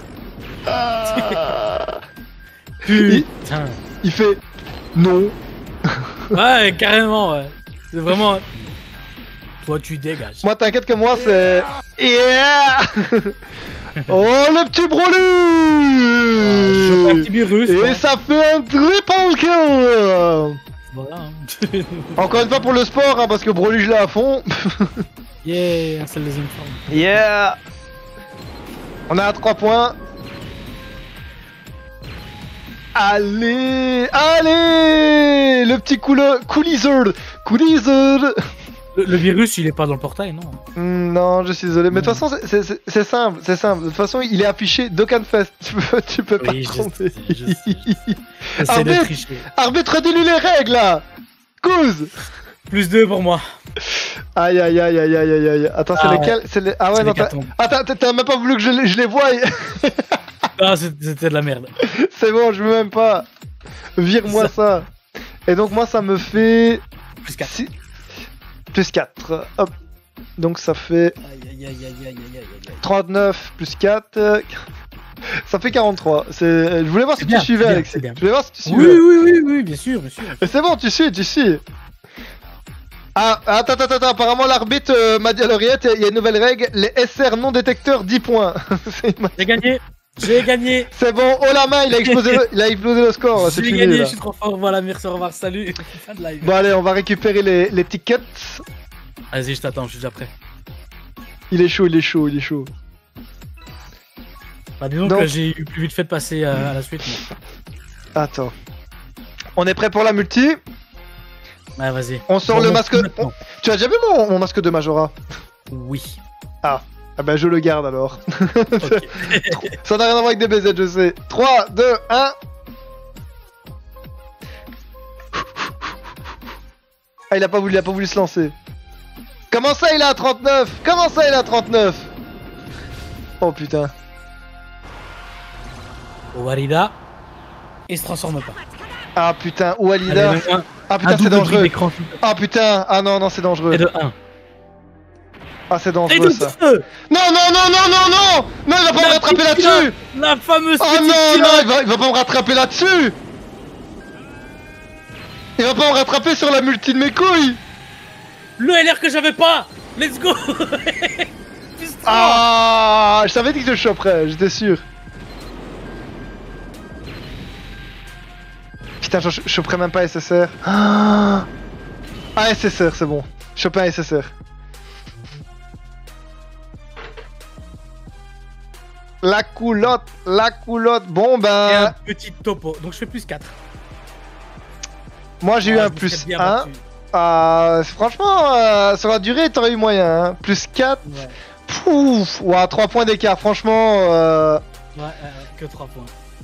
Putain. Il fait... Non. Ouais, carrément, ouais. C'est vraiment... Toi, tu dégages. Moi, t'inquiète que moi, c'est... Yeah. Oh, le petit Broly. Un petit virus. Et ça fait un triple kill. Voilà. Encore une fois pour le sport, hein, parce que Broly, je l'ai à fond. Yeah, c'est le deuxième forme. Yeah. On a 3 points. Allez, le petit Coolizard. Le virus, il est pas dans le portail, non? Non, je suis désolé. Mais de toute façon, c'est simple, De toute façon, il est affiché Dokkanfest. Tu peux pas te tromper. Arbitre, redis-lui les règles, là. Cause. Plus 2 pour moi. Aïe. Attends, c'est lesquels? Ah ouais, non, attends, t'as même pas voulu que je les voie. Ah, c'était de la merde. C'est bon, je veux même pas. Vire-moi ça. Et donc, moi, ça me fait... Plus 4. Plus 4. Hop. Donc, ça fait... 39 plus 4. Ça fait 43. Je voulais voir si tu suivais, Alexis. Je voulais voir si tu suivais. Oui, bien sûr. Et c'est bon, tu suis. Ah, attends, apparemment l'arbitre m'a dit à l'oreillette, il y a une nouvelle règle, les SR non détecteurs 10 points. J'ai gagné. C'est bon, oh la main, il a explosé le score. J'ai gagné, je suis trop fort, voilà, merci, au revoir, salut. Fin de live. Bon allez, on va récupérer les tickets. Vas-y, je t'attends, je suis déjà prêt. Il est chaud. Bah disons que j'ai eu plus vite fait de passer à la suite. Mais... Attends. On est prêt pour la multi? Ouais, vas-y. On sort le masque... Tu as déjà vu mon masque de Majora? Oui. Ah bah je le garde alors. Okay. Ça n'a rien à voir avec des BZ, je sais. 3, 2, 1. Ah, il a pas voulu se lancer. Comment ça il est à 39? Oh putain. Walida, il se transforme pas. Ah putain, Walida. Ah putain, c'est dangereux. Ah putain, ah non, c'est dangereux. Et de 1. Ah, c'est dangereux ça. Non, il va pas me rattraper là-dessus. La fameuse petite non, il va pas me rattraper là-dessus. Il va pas me rattraper sur la multi de mes couilles. Le LR que j'avais pas. Let's go. Ah, je savais que je le choperais, j'étais sûr. Putain, je choperais même pas SSR. Ah, SSR, c'est bon. Je chope un SSR. La coulotte. Bon ben... Et un petit topo, donc je fais plus 4. Moi j'ai eu un plus 1. Franchement, sur la durée, t'aurais eu moyen. Hein. Plus 4. Ouais. Pouf. Ouah, 3 points d'écart, franchement. Ouais, que 3 points.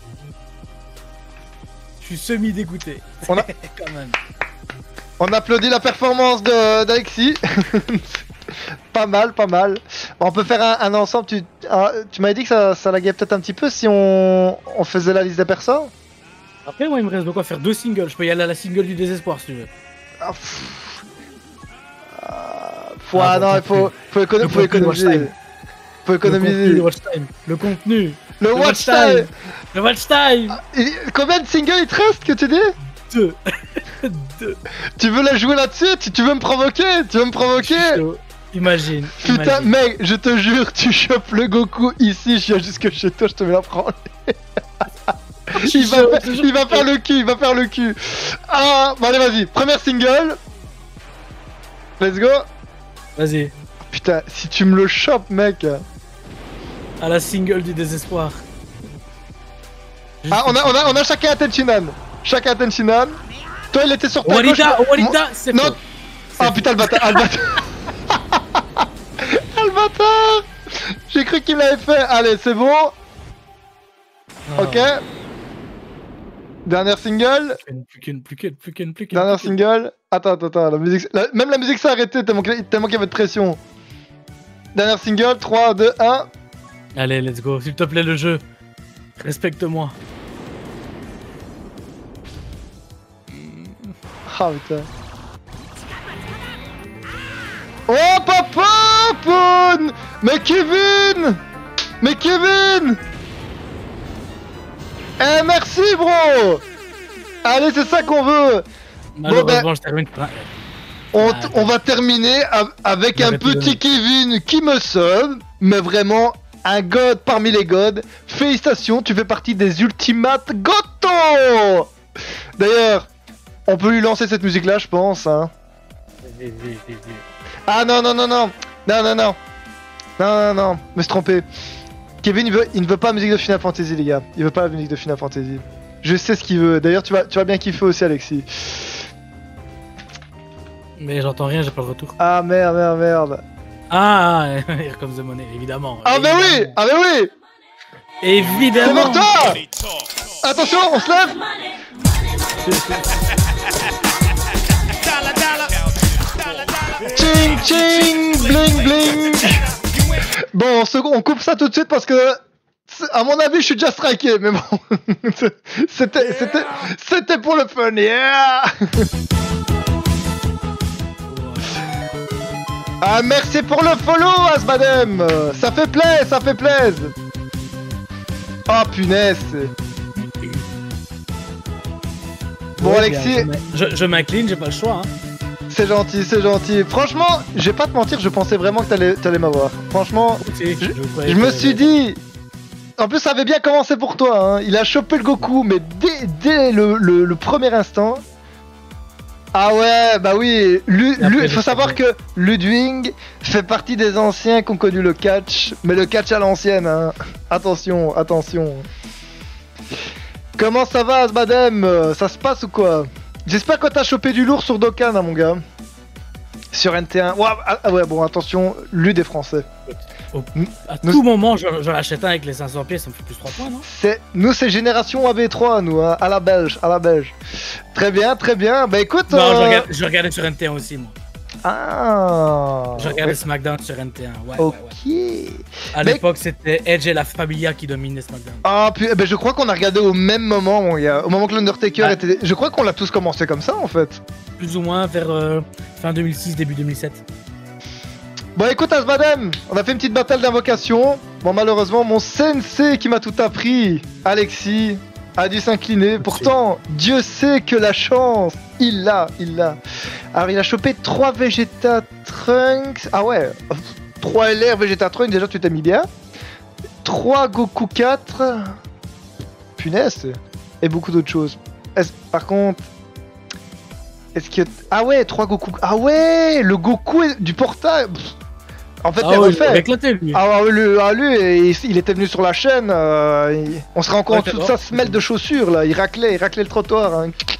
Je suis semi-dégoûté. On a... Quand même. On applaudit la performance d'Alexis. Pas mal, pas mal. On peut faire un ensemble. Tu m'avais dit que ça laguait peut-être un petit peu si on faisait la liste des persos. Après, moi, il me reste de quoi faire 2 singles. Je peux y aller à la single du désespoir si tu veux. Non, il faut économiser. Faut économiser. Le watch time. Le contenu. Le watch time. Le watch time. Combien de singles il te reste que tu dis? 2. Tu veux la jouer là-dessus? Tu veux me provoquer? Imagine. Putain, mec, je te jure, tu chopes le Goku ici, je viens jusque chez toi, je te mets la prendre. il va faire le cul. Ah, bon allez, vas-y, première single. Let's go. Vas-y. Putain, si tu me le chopes, mec. À la single du désespoir. Ah, on a chacun un Tenshinhan. Toi, il était sur ta gauche. Warida, c'est faux. Non. Ah putain, le bâtard. Le bâtard. J'ai cru qu'il l'avait fait. Allez, c'est bon. Oh. Ok. Dernière single. Plus qu'une. Dernière single. Attends, la musique. Même la musique s'est arrêtée tellement qu'il y avait de pression. Dernière single, 3, 2, 1. Allez, let's go. S'il te plaît, le jeu. Respecte-moi. Ah putain. Oh papa Poun. Mais Kevin. Eh merci bro. Allez, c'est ça qu'on veut. Malheureusement, je termine. On va terminer avec un petit Kevin qui me sauve, mais vraiment un god parmi les gods. Félicitations, tu fais partie des Ultimate Goto. D'ailleurs, on peut lui lancer cette musique là, je pense. Hein. Ah non, me suis trompé. Kevin, il ne veut pas la musique de Final Fantasy, les gars. Il veut pas la musique de Final Fantasy. Je sais ce qu'il veut. D'ailleurs, tu vas bien kiffer aussi, Alexis. Mais j'entends rien, j'ai pas le retour. Ah merde. Ah, Here Comes the Money, évidemment. Mais oui. Évidemment. C'est pour toi. Attention, on se lève. Ching ching, bling bling. Bon, on coupe ça tout de suite parce que, à mon avis, je suis déjà striké, mais bon, c'était pour le fun, yeah. Ah, merci pour le follow, Asbadem. Ça fait plaisir. Oh punaise. Bon, Alexis, je m'incline, j'ai pas le choix. Hein. C'est gentil. Franchement, je vais pas te mentir, je pensais vraiment que t'allais m'avoir. Franchement, je me suis dit. En plus, ça avait bien commencé pour toi. Hein. Il a chopé le Goku, mais dès le premier instant. Ah ouais, bah oui. Il faut savoir que Ludwig fait partie des anciens qui ont connu le catch, mais le catch à l'ancienne. Hein. Attention. Comment ça va, Asbadem? Ça se passe ou quoi? J'espère que t'as chopé du lourd sur Dokkan, hein, mon gars. Sur NT1. Ouais, bon, attention, Lud est français. À tout moment, je l'achète un avec les 500 pièces, ça me fait plus 3 points, non? Nous, c'est génération AB3, nous, hein, à la belge. Très bien. Bah écoute. Non, je regardais sur NT1 aussi, moi. Ah. Je regardais SmackDown sur NT1, ouais. Ok. Ouais. À l'époque, c'était Edge et la Familia qui dominaient SmackDown. Ah, puis je crois qu'on a regardé au même moment, mon gars. Au moment que l'Undertaker était. Je crois qu'on l'a tous commencé comme ça, en fait. Plus ou moins vers fin 2006, début 2007. Bon, écoute, Asbadem, on a fait une petite bataille d'invocation. Bon, malheureusement, mon sensei qui m'a tout appris, Alexis, a dû s'incliner. Pourtant, Dieu sait que la chance, il l'a. Alors, il a chopé 3 Vegeta Trunks. Ah ouais, 3 LR Vegeta Trunks, déjà tu t'es mis bien. 3 Goku 4. Punaise. Et beaucoup d'autres choses. Par contre, est-ce que... Ah ouais, 3 Goku... Ah ouais, le Goku du portail. En fait, il refait. Lui. Lui, il était venu sur la chaîne. On se rend compte de toute sa semelle de chaussures là. Il raclait le trottoir. Hein. Par contre,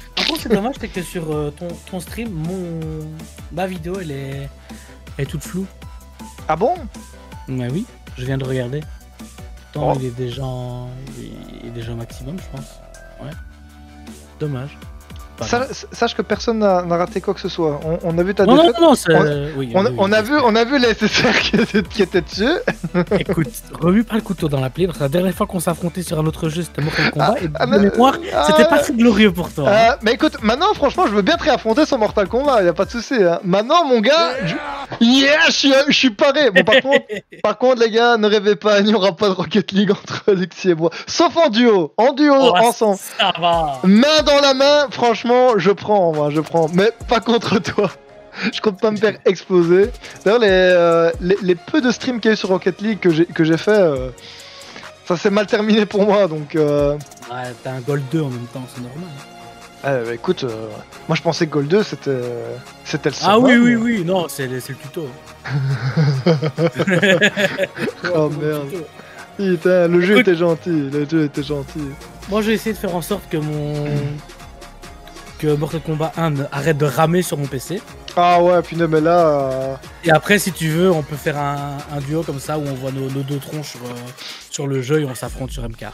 c'est dommage, c'est que sur ton stream, ma vidéo, elle est toute floue. Ah bon? Bah oui, je viens de regarder. Pourtant, il est déjà au maximum, je pense. Ouais. Dommage. Sache que personne n'a raté quoi que ce soit. On a vu ta défaite. Non, on a vu les SSR qui étaient dessus. Écoute, remue pas le couteau dans la plaie, parce que la dernière fois qu'on s'est affronté sur un autre jeu, c'était Mortal Kombat, et de mémoire, c'était pas très glorieux pour toi. Mais écoute, maintenant, franchement, je veux bien te réaffronter sur Mortal Kombat, y a pas de souci. Hein. Maintenant, mon gars, je suis paré. Bon, par contre, les gars, ne rêvez pas, il n'y aura pas de Rocket League entre Alexis et moi. Sauf en duo, ensemble. Ça va. Main dans la main, franchement, je prends, mais pas contre toi. Je compte pas me faire exploser. D'ailleurs, les peu de streams qu'il y a eu sur Rocket League que j'ai fait, ça s'est mal terminé pour moi, donc... Ouais, t'as un Gold 2 en même temps, c'est normal. Bah, écoute, moi je pensais que Gold 2 c'était le seul. Ah oui, non, c'est le tuto. Oh merde. Putain, le jeu était gentil, Moi j'ai essayé de faire en sorte que que Mortal Kombat 1 arrête de ramer sur mon PC. Ah ouais, puis mais là... Et après, si tu veux, on peut faire un duo comme ça où on voit nos deux troncs sur le jeu et on s'affronte sur MK.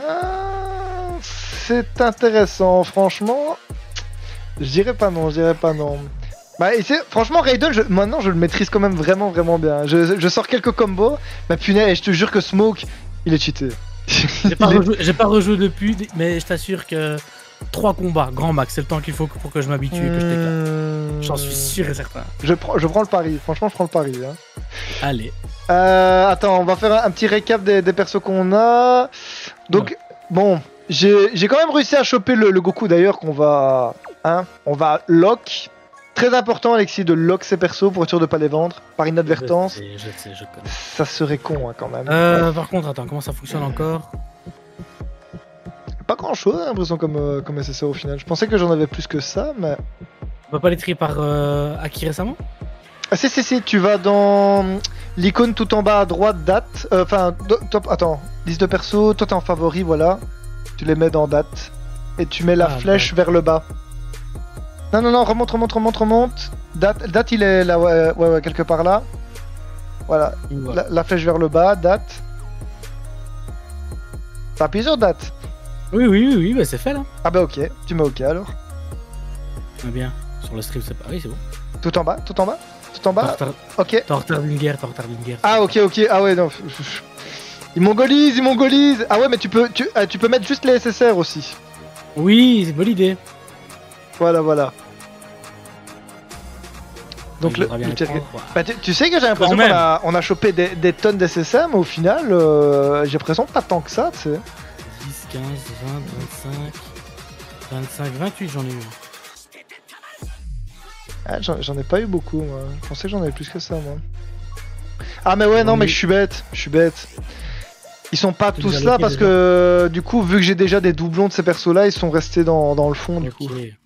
C'est intéressant, franchement. Je dirais pas non. Bah, franchement, Raiden, maintenant je le maîtrise quand même vraiment bien. Je sors quelques combos, mais punaise, je te jure que Smoke, il est cheaté. J'ai pas rejoué depuis, mais je t'assure que 3 combats, grand max, c'est le temps qu'il faut pour que je m'habitue et que je t'éclate. J'en suis sûr et certain. Je prends le pari, franchement, je prends le pari. Hein. Allez. Attends, on va faire un petit récap des persos qu'on a. Donc, bon, j'ai quand même réussi à choper le Goku d'ailleurs qu'on va... Hein, on va lock. Très important, Alexis, de lock ses persos pour être sûr de pas les vendre par inadvertance. Je sais, je connais. Ça serait con hein, quand même. Par contre, attends, comment ça fonctionne encore? Pas grand chose, j'ai l'impression, comme SSR au final. Je pensais que j'en avais plus que ça, mais. On va pas les trier par acquis récemment? Ah, si, tu vas dans l'icône tout en bas à droite, date. Enfin, top. Attends, liste de persos, toi t'es en favori, voilà. Tu les mets dans date. Et tu mets la flèche vers le bas. Non, remonte. Date, il est là, ouais, quelque part là. Voilà, la flèche vers le bas, date. T'as appuyé sur date? Oui, bah c'est fait là. Ah bah ok, tu mets ok alors. Ah bien, sur le stream c'est pas... Oui, c'est bon. Tout en bas. Ok. T'es en retard d'une guerre. Ah ok, ah ouais, non. Ils mongolisent. Ah ouais, mais tu peux mettre juste les SSR aussi. Oui, c'est une bonne idée. Voilà. Donc tu sais que j'ai l'impression qu'on a chopé des tonnes d'SSR, mais au final, j'ai l'impression pas tant que ça, tu sais. 10, 15, 20, 25, 28 j'en ai eu. Ah, j'en ai pas eu beaucoup, moi. Je pensais que j'en avais plus que ça, moi. Ah mais ouais, non, mais je suis bête. Ils sont pas tous là parce que du coup, vu que j'ai déjà des doublons de ces persos-là, ils sont restés dans le fond, du coup.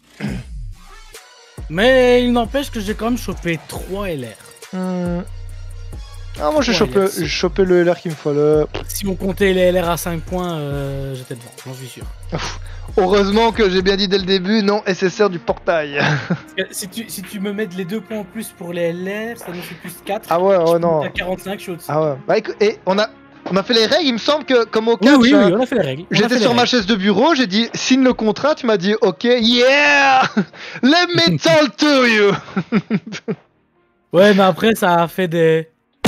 Mais il n'empêche que j'ai quand même chopé 3 LR. Ah, moi j'ai chopé le LR qu'il me fallait. Si on comptait les LR à 5 points, j'étais devant, j'en suis sûr. Heureusement que j'ai bien dit dès le début, non SSR du portail. Si tu me mets les 2 points en plus pour les LR, ça nous fait plus 4. Ah ouais, non. À 45, je suis au-dessus. Ah ouais. Bah écoute, et on a fait les règles, il me semble que comme au catch, oui, on a fait les règles. J'étais sur ma chaise de bureau, j'ai dit signe le contrat, tu m'as dit ok, yeah, let me talk to you. Ouais, mais après ça a fait des...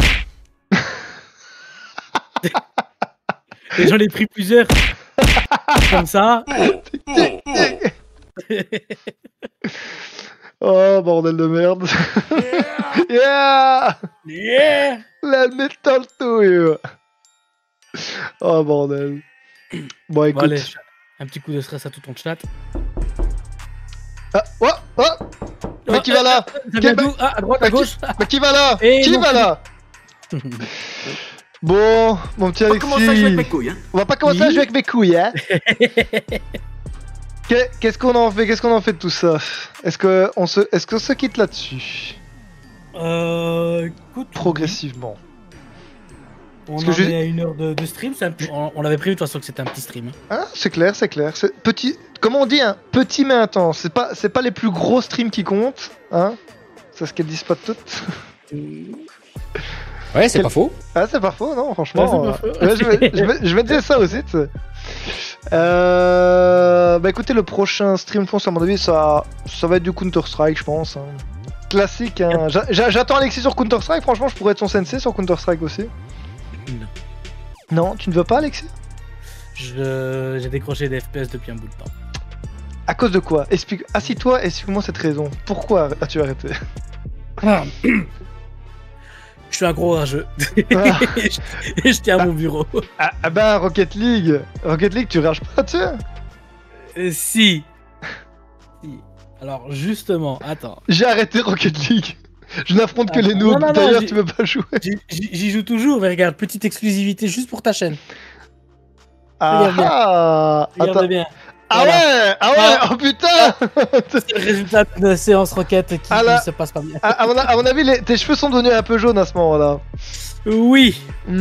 Et j'en ai pris plusieurs. Comme ça. Oh bordel de merde. Yeah. Let me talk to you. Oh bordel. Bon écoute. Allez, un petit coup de stress à tout ton chat. Ah, mais qui va là? À droite, à gauche. Mais qui va là? Qui va là? Bon, mon petit Alexis. On va commencer à jouer avec mes couilles, hein. On va pas commencer à jouer avec mes couilles, hein. Qu'est-ce qu'on en fait de tout ça? Est-ce qu'on se quitte là-dessus? Écoute, progressivement. On en est à 1 heure de stream, on avait prévu de toute façon que c'était un petit stream. Ah, c'est clair. Petit, comment on dit, hein, petit mais intense. C'est pas les plus gros streams qui comptent, hein. C'est ce qu'elles disent pas toutes. Ouais, c'est pas faux. Ah, c'est pas faux, non, franchement. Ouais, c'est pas faux. Ouais, je me disais ça aussi, tu sais. Bah écoutez, le prochain stream, je pense, à mon avis, ça va être du Counter-Strike, je pense. Hein. Classique, hein. J'attends Alexis sur Counter-Strike, franchement, je pourrais être son sensei sur Counter-Strike aussi. Non, tu ne veux pas, Alexis? J'ai décroché des FPS depuis un bout de temps. À cause de quoi? Assis-toi, explique-moi cette raison. Pourquoi as-tu arrêté? Je suis un gros rageux. Et je tiens à mon bureau. Ah bah, Rocket League, tu rages pas, tu sais? Si. Alors, justement, attends. J'ai arrêté Rocket League. Je n'affronte que les noobs. D'ailleurs, tu veux pas jouer? J'y joue toujours, mais regarde, petite exclusivité juste pour ta chaîne. Regarde bien. Ah voilà. Ouais, oh putain. C'est le résultat de séance Rocket qui se passe pas bien. À mon avis, tes cheveux sont devenus un peu jaunes à ce moment-là. Oui.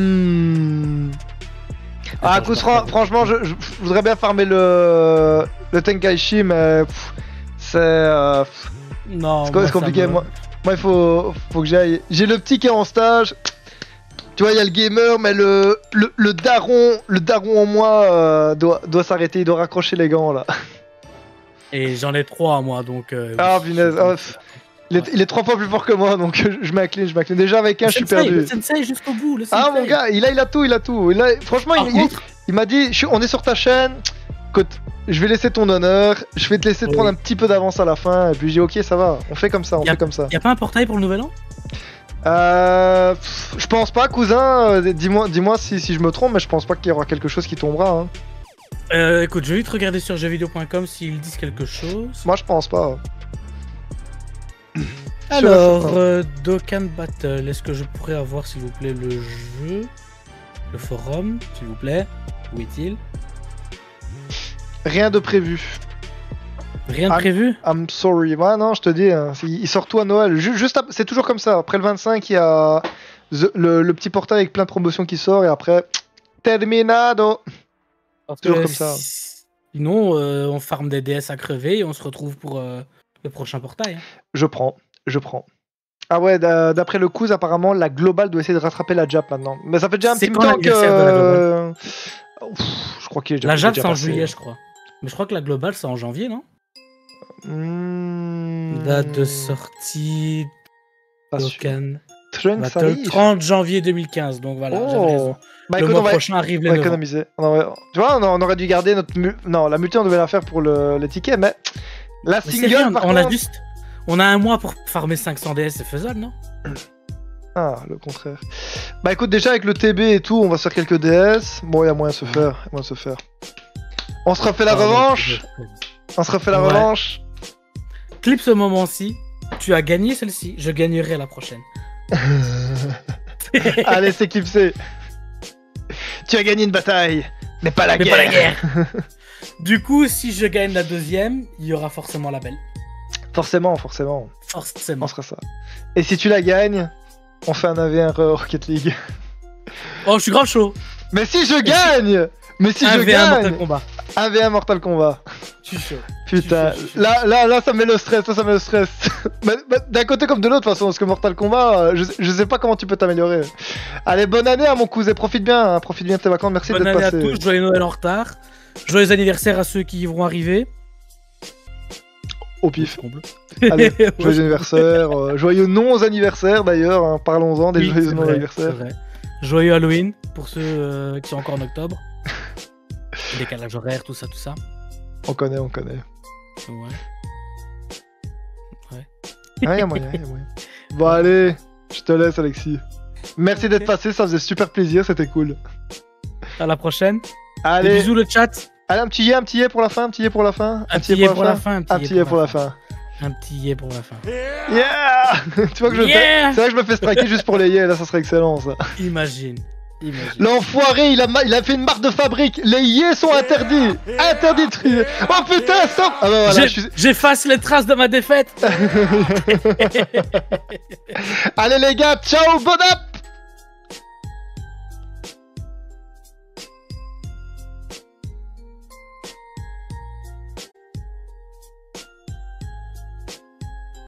Ah, franchement, je voudrais bien farmer le Tenkaichi, mais c'est compliqué. Moi, il faut que j'aille. J'ai le petit qui est en stage. Tu vois, il y a le gamer, mais le daron en moi doit s'arrêter, il doit raccrocher les gants là. Et j'en ai 3 moi, donc. Ah punaise, il est 3 fois plus fort que moi, donc je m'incline. Déjà avec un, je suis perdu. Le sensei jusqu'au bout. Ah mon gars, il a tout. Franchement, il m'a dit, on est sur ta chaîne. Écoute, je vais laisser ton honneur, je vais te laisser prendre un petit peu d'avance à la fin, et puis j'ai dit ok, ça va, on fait comme ça, Y'a pas un portail pour le nouvel an? Je pense pas, cousin. Dis-moi si je me trompe, mais je pense pas qu'il y aura quelque chose qui tombera. Hein. Écoute, je vais vite regarder sur jeuxvideo.com s'ils disent quelque chose. Moi, je pense pas. Alors, Dokkan Battle, est-ce que je pourrais avoir, s'il vous plaît, le jeu, le forum, s'il vous plaît? Où est-il? Rien de prévu. Rien de prévu? I'm sorry. Ouais, non, je te dis, hein, il sort tout à Noël. C'est toujours comme ça. Après le 25, il y a le petit portail avec plein de promotions qui sort et après, terminado. Toujours comme ça. Sinon, on farm des DS à crever et on se retrouve pour le prochain portail. Hein. Je prends. Ah ouais, d'après le Kouz, apparemment, la globale doit essayer de rattraper la Jap maintenant. Mais ça fait déjà un petit temps que... je crois qu'il est déjà la Jap, c'est en juillet, je crois. Mais je crois que la globale, c'est en janvier, non? Date de sortie... Dokkan Battle, 30 janvier 2015, donc voilà, j'avais raison. Bah, le mois prochain arrive les 9 économiser. Tu vois, on aurait dû garder notre... Non, la multi, on devait la faire pour les tickets, mais... La single, par contre... On a un mois pour farmer 500 DS, c'est faisable, non? Ah, le contraire. Bah écoute, déjà avec le TB et tout, on va se faire quelques DS. Bon, il y a moyen de se faire. On se refait la revanche. Revanche. Clip ce moment-ci. Tu as gagné celle-ci, je gagnerai la prochaine. Allez, c'est clipsé. Tu as gagné une bataille, mais pas la guerre. Du coup, si je gagne la deuxième, il y aura forcément la belle. Forcément. On sera ça. Et si tu la gagnes, on fait un AV1 Rocket League. Oh, je suis grave chaud. Mais si je gagne Mortal Kombat. 1v1 Mortal Kombat. Je suis chaud. Putain, là ça met le stress, d'un côté comme de l'autre de toute façon, parce que Mortal Kombat, je sais pas comment tu peux t'améliorer. Allez, bonne année à mon cousin, profite bien de tes vacances, merci d'être passé. Bonne année à tous, joyeux Noël en retard, joyeux anniversaire à ceux qui vont arriver. Au pif. Allez, joyeux anniversaire, joyeux non-anniversaire d'ailleurs, hein, parlons-en des joyeux non-anniversaires. Joyeux Halloween pour ceux qui sont encore en octobre. Décalage horaire, tout ça. On connaît. Ouais. Ah, y'a moyen. Bon, allez, je te laisse, Alexis. Merci d'être passé, ça faisait super plaisir, c'était cool. À la prochaine. Allez. Des bisous, le chat. Allez, un petit yé pour la fin. Un petit yé pour la fin. Yeah. Tu vois que c'est vrai que je me fais striker juste pour les yés, là, ça serait excellent, ça. Imagine. L'enfoiré, il a fait une marque de fabrique. Les yés sont interdits. Interdits de trier. Oh putain, stop. Ah bah voilà, j'efface les traces de ma défaite. Allez les gars, ciao, bon app.